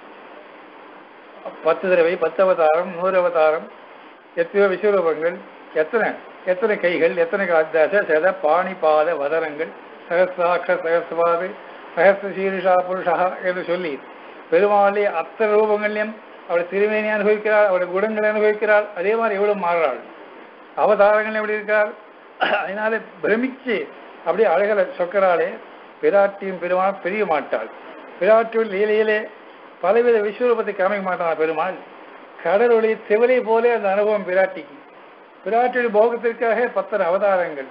S1: பத்து தடவை, பத்து அவதாரம், நூறு அவதாரம், எத்தனையோ விஸ்வரூபங்கள், எத்தனை எத்தனை கைகள், எத்தனை தச சத பாணி பாத வதனங்கள், சகசிராட்ச சகசிரபாது சகசிர சீரிஷா புருஷா என்று சொல்லி பெருமாளை அத்தனை ரூபங்களையும் அவளை திருமேனி அனுபவிக்கிறாள், அவளுடைய குணங்களை அனுபவிக்கிறாள். அதே மாதிரி எவ்வளவு மாறுறாள், அவதாரங்கள் எப்படி இருக்காள். அதனால பிரமிச்சு அப்படியே அழகலை சொக்கராளே பிராட்டியும் பெருமாள் பிரிய மாட்டாள். பிராட்டியுடைய லீலையிலே பலவித விஸ்வரூபத்தை காமிக்க மாட்டான் பெருமாள். கடலுடைய செவலை போலே அந்த அனுபவம் பிராட்டிக்கு. பிராட்டியுடைய போகத்திற்காக பத்தனை அவதாரங்கள்.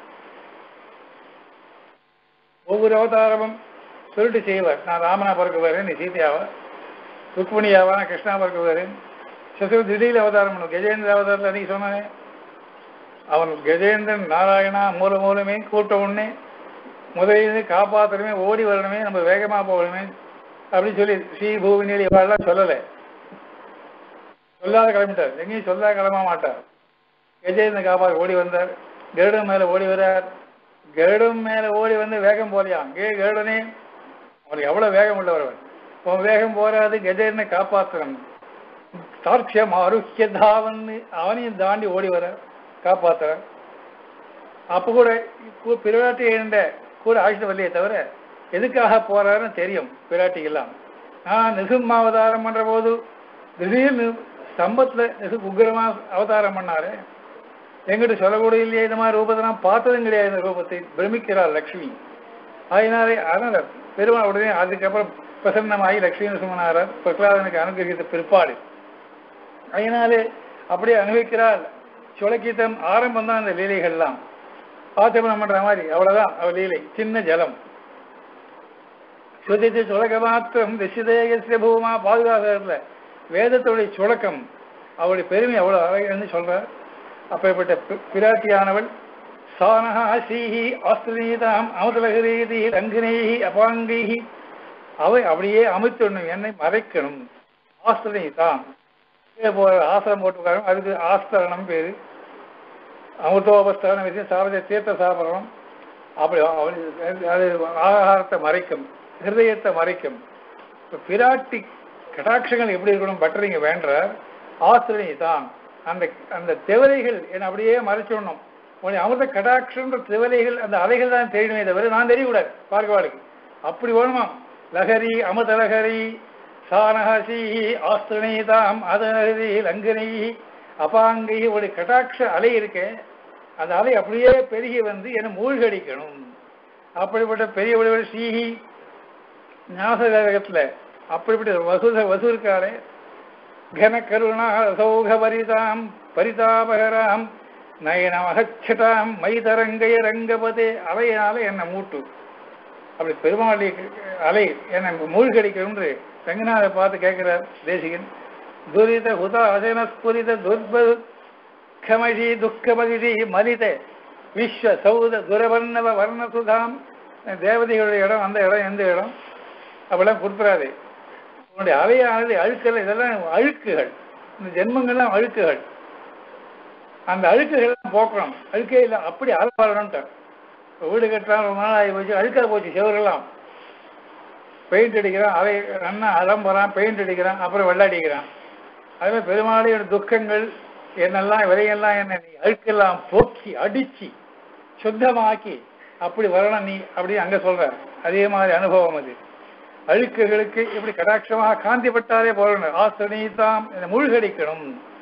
S1: ஒவ்வொரு அவதாரமும் சொல்லிட்டு செய்வார். நான் ராமனா பிறக்க வரேன், நீ சீதையாவா, ருக்மணியாவா, நான் கிருஷ்ணா பிறக்க வரேன். சசிவ திடீர் அவதாரம் பண்ணும். கஜேந்திர அவதாரத்தில் அன்னைக்கு சொன்னானே, அவன் கஜேந்திரன் நாராயணா மூல மூலமே கூட்ட உடனே முதலில் காப்பாற்றணுமே, ஓடி வரணுமே, நம்ம வேகமா போகணுமே அப்படின்னு சொல்லி ஸ்ரீ பூவினில் இவாளெல்லாம் சொல்லலை. சொல்லாத கிளம்பிட்டார், எங்கேயும் சொல்லாத கிளம்ப மாட்டார். கஜேந்திரன் காப்பாற்ற ஓடி வந்தார். கருடன் மேல ஓடி வர்றார். கருடன் மேல ஓடி வந்து வேகம் போலையாம். ஏ கருடனே, அவனுக்கு எவ்வளவு வேகம் உள்ளவர்கள், உன் வேகம் போறாது, கஜேந்திரனை காப்பாற்றணும். சாட்சியம் ஆருக்கியதாவன்னு அவனையும் தாண்டி ஓடி வர காப்பாற்ற. அப்ப கூட பிராட்டி எழுந்த கூட ஆட்சி வரலையே தவிர எதுக்காக போறாருன்னு தெரியும் பிராட்டிக்கெல்லாம். நான் நிருசிம்மாவதாரம் பண்ற போது திடீர்னு ஸ்தம்பத்துல நிசு உக்கிரமா அவதாரம் பண்ணாரு. எங்கிட்ட சொல்லக்கூட இல்லையே, இந்த மாதிரி ரூபத்தை நான் பார்த்ததும் கிடையாது. இந்த ரூபத்தை பிரமிக்கிறார் லக்ஷ்மி. அதனாலே அதனால பெருமாள் உடனே அதுக்கப்புறம் பிரசன்னமாகி லட்சுமி நரசிம்மனாரார் பிரகலாதனுக்கு அனுகிரகித்த பிற்பாடு. அதனாலே அப்படியே அனுபவிக்கிறார். சுலக்கித்தம் ஆரம்பம் தான் அந்த லீலைகள்லாம். ஆச்சமனம் பண்ற மாதிரி அவ்வளவுதான் அவர் லீலை. சின்ன ஜலம் சுதித்து சுலக மாத்திரம் திசிதேகசிய பூமா பாதுகாக்கிறதுல வேதத்துடைய சுழக்கம் அவளுடைய பெருமை அவ்வளவு அழகுன்னு சொல்றார். அப்பேற்பட்ட பிராட்டியானவள் சானஹா ஸ்ரீஹி ஆஸ்திரீதாம் அமுதலகரீதி ரங்கினேஹி அபாங்கைஹி அவை அப்படியே அமுத்தணும், என்னை மறைக்கணும். ஆஸ்திரீதாம் ஆசிரம் போட்டுக்காரு, அதுக்கு ஆஸ்தரணம் பேரு. அமுதோபஸ்தரணம் வச்சு சாப்பிட தீர்த்த சாப்பிடணும். அப்படி அது ஆகாரத்தை மறைக்கும், ஹிருதயத்தை மறைக்கும். இப்போ பிராட்டி கடாட்சங்கள் எப்படி இருக்கணும் பட்டறிங்க வேண்டார். ஆசிரியை தான் அந்த அந்த திவலைகள் என்னை அப்படியே மறைச்சிடணும். உன்னை அமிர்த கடாட்சன்ற திவலைகள் அந்த அலைகள் தான் தெரியணுமே தவிர நான் தெரியக்கூடாது பார்க்கவாளுக்கு. அப்படி வேணுமா? லகரி அமுதலகரி சானஹசி ஆஸ்திரணிதாம் அதனி லங்கனி அபாங்கி ஒரு கடாட்ச அலை இருக்கே, அந்த அலை அப்படியே பெருகி வந்து என்னை மூழ்கடிக்கணும். அப்படிப்பட்ட பெரிய வடிவல் ஸ்ரீஹி ஞாசகத்தில் அப்படிப்பட்ட வசூத வசூ இருக்காளே கன கருணா சௌகபரிதாம் பரிதாபகராம் நயனமகச்சட்டாம் மைதரங்கைய ரங்கபதே அலையினால என்னை மூட்டு. அப்படி பெருமாளி அலை என்னை மூழ்கடிக்கணும்னு ரங்கநாதை பார்த்து கேட்கிறார் தேசிகன். துரித ஹுதாசன ஸ்புரித துர்பமஷி துக்கமதிதி மலித விஸ்வ சௌத துரவர்ணவ வர்ணசுதாம். தேவதைகளுடைய இடம் அந்த இடம் எந்த இடம் அப்படிலாம் கொடுத்துறாரு. உன்னுடைய அலையானது அழுக்கல், இதெல்லாம் அழுக்குகள், இந்த ஜென்மங்கள்லாம் அழுக்குகள். அந்த அழுக்குகள்லாம் போக்கணும். அழுக்கே இல்லை அப்படி அலை வரணும்ட்டு. வீடு கட்டுறான் ரொம்ப நாள் ஆகி போச்சு, அழுக்காக போச்சு செவரெல்லாம். பெயிண்ட் அடிக்கிறான், அலை நன்னா அலம் போகிறான், பெயிண்ட் அடிக்கிறான், அப்புறம் வெள்ளை அடிக்கிறான். அதுமாதிரி பெருமாளையோட துக்கங்கள் என்னெல்லாம் விலையெல்லாம் என்ன நீ அழுக்கெல்லாம் போக்கி அடிச்சு சுத்தமாக்கி அப்படி வரணும் நீ அப்படின்னு அங்கே சொல்ற. அதே மாதிரி அனுபவம் அது. அழுக்குகளுக்கு இப்படி கடாட்சமாக காந்திப்பட்டாலே போகணும். ஆசிரணிதாம் என்னை மூழ்கடிக்கணும்.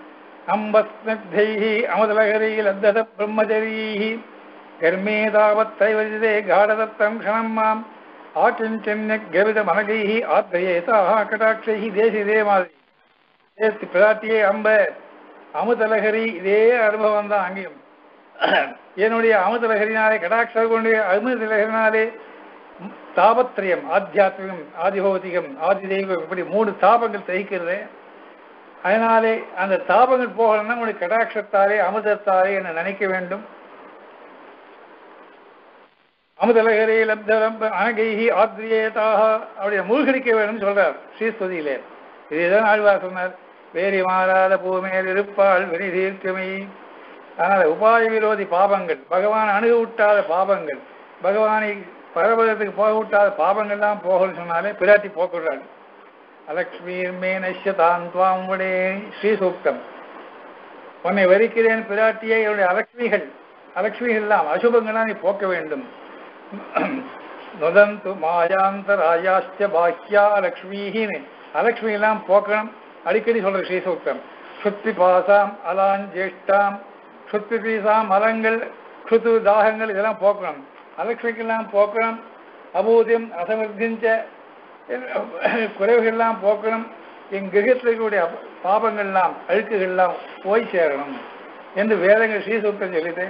S1: அம்பஸ்னி அமுதலகரியில் அத்தத பிரம்மச்சரீஹி கர்மேதாவத் தைவஜிதே காடதத்தம் க்ஷணம் மாம் ஆற்றின் சென்ன கவித மனகைஹி ஆத்ரயேதாக கடாட்சைஹி தேசி இதே மாதிரி ஏத்து பிராட்டியே அம்ப அமுதலகரி இதே அனுபவம் தான் அங்கேயும். என்னுடைய அமுதலகரினாலே கடாட்ச கொண்டு அமுதலகரினாலே தாபத்திரியம் ஆத்தியாத்மிகம் ஆதிபௌதிகம் ஆதி தெய்வம் இப்படி மூணு தாபங்கள் தகிக்கிறது. அதனாலே அந்த தாபங்கள் போகணும்னா உங்களுடைய கடாட்சத்தாலே அமுதத்தாலே என்னை நினைக்க வேண்டும். அமுதலகரே லப்தரம் அனகைஹி ஆத்ரியேதாக அவருடைய மூழ்கடிக்க வேண்டும் சொல்றார் ஸ்ரீஸ்துதியிலே. இதுதான் ஆழ்வார் சொன்னார். வேறி மாறாத பூமேல் இருப்பாள் வெறி தீர்க்கமை. அதனால உபாய விரோதி பாபங்கள், பகவான் அணுகவிட்டாத பாபங்கள், பகவானை பரபதத்துக்கு போக விட்டாத பாபங்கள்லாம் போகணும்னு சொன்னாலே பிராட்டி போக்குறாள். அலக்ஷ்மீர் மே நஷ்யதான் துவாம் உடே ஸ்ரீசூக்தம். உன்னை வரிக்கிறேன் பிராட்டியை என்னுடைய அலக்ஷ்மிகள் அலக்ஷ்மிகள் எல்லாம் அசுபங்கள்லாம் நீ போக்க வேண்டும். நுதந்து மாயாந்தராயாச்ச பாக்கியா லக்ஷ்மின்னு அலக்ஷ்மி எல்லாம் போக்கணும் அடிக்கடி சொல்ற ஸ்ரீசூக்தம். சுத்தி பாசாம் அலான் ஜேஷ்டாம் சுத்தி பீசாம் மலங்கள் சுத்து தாகங்கள் இதெல்லாம் போக்கணும். அலக்ஷ்மிக்கெல்லாம் போக்கணும். அபூதியம் அசமிருத்திஞ்ச குறைவுகள்லாம் போக்கணும். என் கிரகத்தில் இருக்கக்கூடிய பாபங்கள்லாம் அழுக்குகள்லாம் போய் சேரணும் என்று வேதங்கள் ஸ்ரீசூக்தம் சொல்லிட்டு.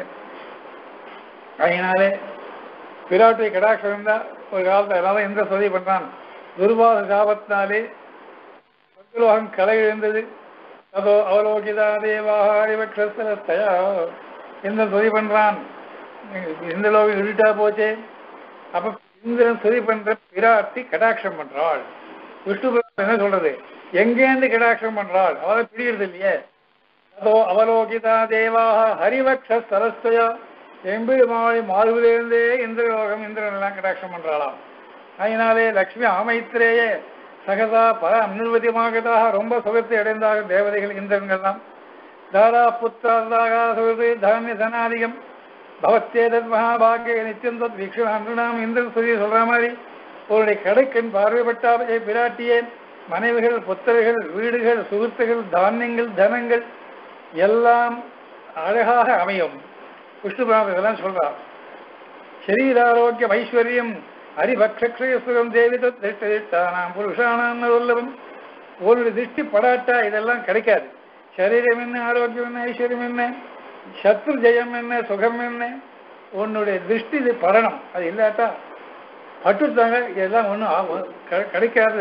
S1: அதனாலே பிராட்டியை கடாட்சம் இருந்தா ஒரு காலத்தில் எல்லாரும் எந்த சொல்லி பண்றான். துர்வாச சாபத்தினாலே சொர்க்கலோகம் கலை எழுந்தது. அதோ அவலோகிதா தேவாஹாரிவக்ஷஸ்தயா எந்த சொல்லி பண்றான். இந்த லோகம் இருட்டா போச்சே. அப்ப இந்திரன் சொல்லி பண்ற பிராட்டி கடாட்சம் பண்றாள். விஷ்ணு என்ன சொல்றது, எங்கேருந்து கடாட்சம் பண்றாள் அவளை பிடிக்கிறது இல்லையே. அதோ அவலோகிதா தேவாக ஹரிவக்ஷஸ்தலஸ்தயா எம்பெருமாளை மார்பிலிருந்தே இந்திரலோகம் இந்திரன் எல்லாம் கடாட்சம் பண்றாளாம். அதனாலே லக்ஷ்மி ஆமைத்திரேயே சகதா பல அநிர்வதியமாகதாக ரொம்ப சுகத்தை அடைந்தாக தேவதைகள் இந்திரன்கள்லாம். தாரா புத்திராதாக சொல்றது தானிய தனாதிகம் பவத்தேதத் மகாபாகிய நித்தியம் தத் வீக்ஷணாம் இந்திரன் சொல்லி சொல்ற மாதிரி அவருடைய கடைக்கண் பார்வைப்பட்டாலே பிராட்டியே மனைவிகள் புத்திரர்கள் வீடுகள் சுகத்துகள் தானியங்கள் தனங்கள் எல்லாம் அழகாக அமையும். விஷ்ணு பிராம இதெல்லாம் சொல்றார். சரீராரோக்கியம் ஐஸ்வர்யம் ஹரிபக்ஷயம் தேவித திருஷ்டானாம் புருஷானாம் வல்லவன். ஒரு திருஷ்டி படாட்டா இதெல்லாம் கிடைக்காது. சரீரம் என்ன, ஆரோக்கியம் என்ன, ஐஸ்வர்யம் என்ன, சத்ரு ஜெயம் என்ன, சுகம் என்ன, உன்னுடைய திருஷ்டி இது படணும். அது இல்லாட்டா பட்டுத்தாங்க இதெல்லாம் ஒன்றும் கிடைக்காது.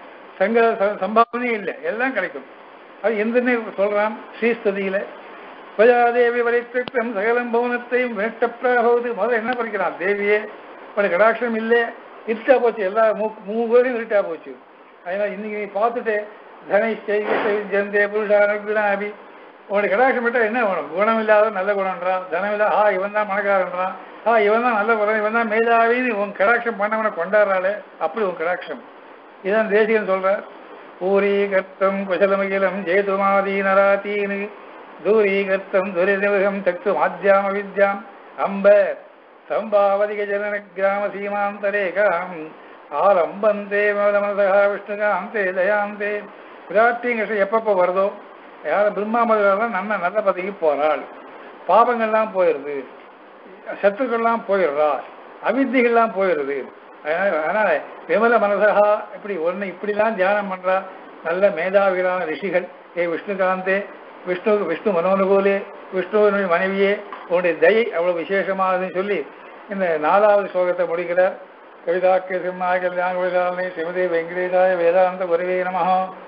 S1: சங்க சம்பாவனையும் இல்லை, எல்லாம் கிடைக்கும். அது எந்தன்னு சொல்றான் ஸ்ரீஸ்துதியில. தேவி வரைத்திருக்கும் சகலம் பவனத்தையும் வேட்டப்பிராபவது முதல்ல என்ன படிக்கிறான் தேவியே உனக்கு கடாட்சம் இல்லை இருட்டா போச்சு எல்லா மூ மூவரையும் இருட்டா போச்சு. அதனால இன்னைக்கு நீ பார்த்துட்டு தனை ஜந்தே புருஷானி உனக்கு கடாட்சம் விட்டால் என்ன வேணும்? குணம் இல்லாத நல்ல குணம்ன்றான், தனம் இல்லாத ஆ இவன் தான் மனக்காரன்றான், ஆ இவன் தான் நல்ல குணம், இவன் தான் மேதாவின்னு உன் கடாட்சம் பண்ணவனை கொண்டாடுறாளே அப்படி உன் கடாட்சம். இதான் தேசிகன் சொல்றார். பூரீகர்த்தம் குசலமகிலம் ஜெயதுமாதீனராத்தீனு தூரீகர்த்தம் துரிதம் தக்து மாத்தியாம வித்யாம் அம்ப சம்பாவதிக ஜனன கிராம சீமாந்தரேகாம் ஆலம்பந்தே மனசா விஷ்ணுகாந்தே தயாந்தே. விராட்டிங்கிற எப்பப்போ வருதோ யாரும் பிரம்மா மதுரெல்லாம் நல்ல நல்ல பதவிக்கு போறாள், பாபங்கள்லாம் போயிடுது, சத்துக்கள்லாம் போயிடுறா, அவித்திகள்லாம் போயிடுது. அதனால அதனால விமல மனசகா இப்படி ஒன்று இப்படிலாம் தியானம் பண்றா நல்ல மேதாவிகளான ரிஷிகள். ஏ விஷ்ணுகாந்தே விஷ்ணு விஷ்ணு மனோனுகூலே விஷ்ணுவனுடைய மனைவியே உன்னுடைய தயை அவ்வளவு விசேஷமானதுன்னு சொல்லி இந்த நாலாவது ஸ்லோகத்தை முடிக்கிறார். கவிதாக்கிய சிம்மாய கல்யாண ஸ்ரீமதே வெங்கடேசாய வேதாந்த குருவே நமஹ.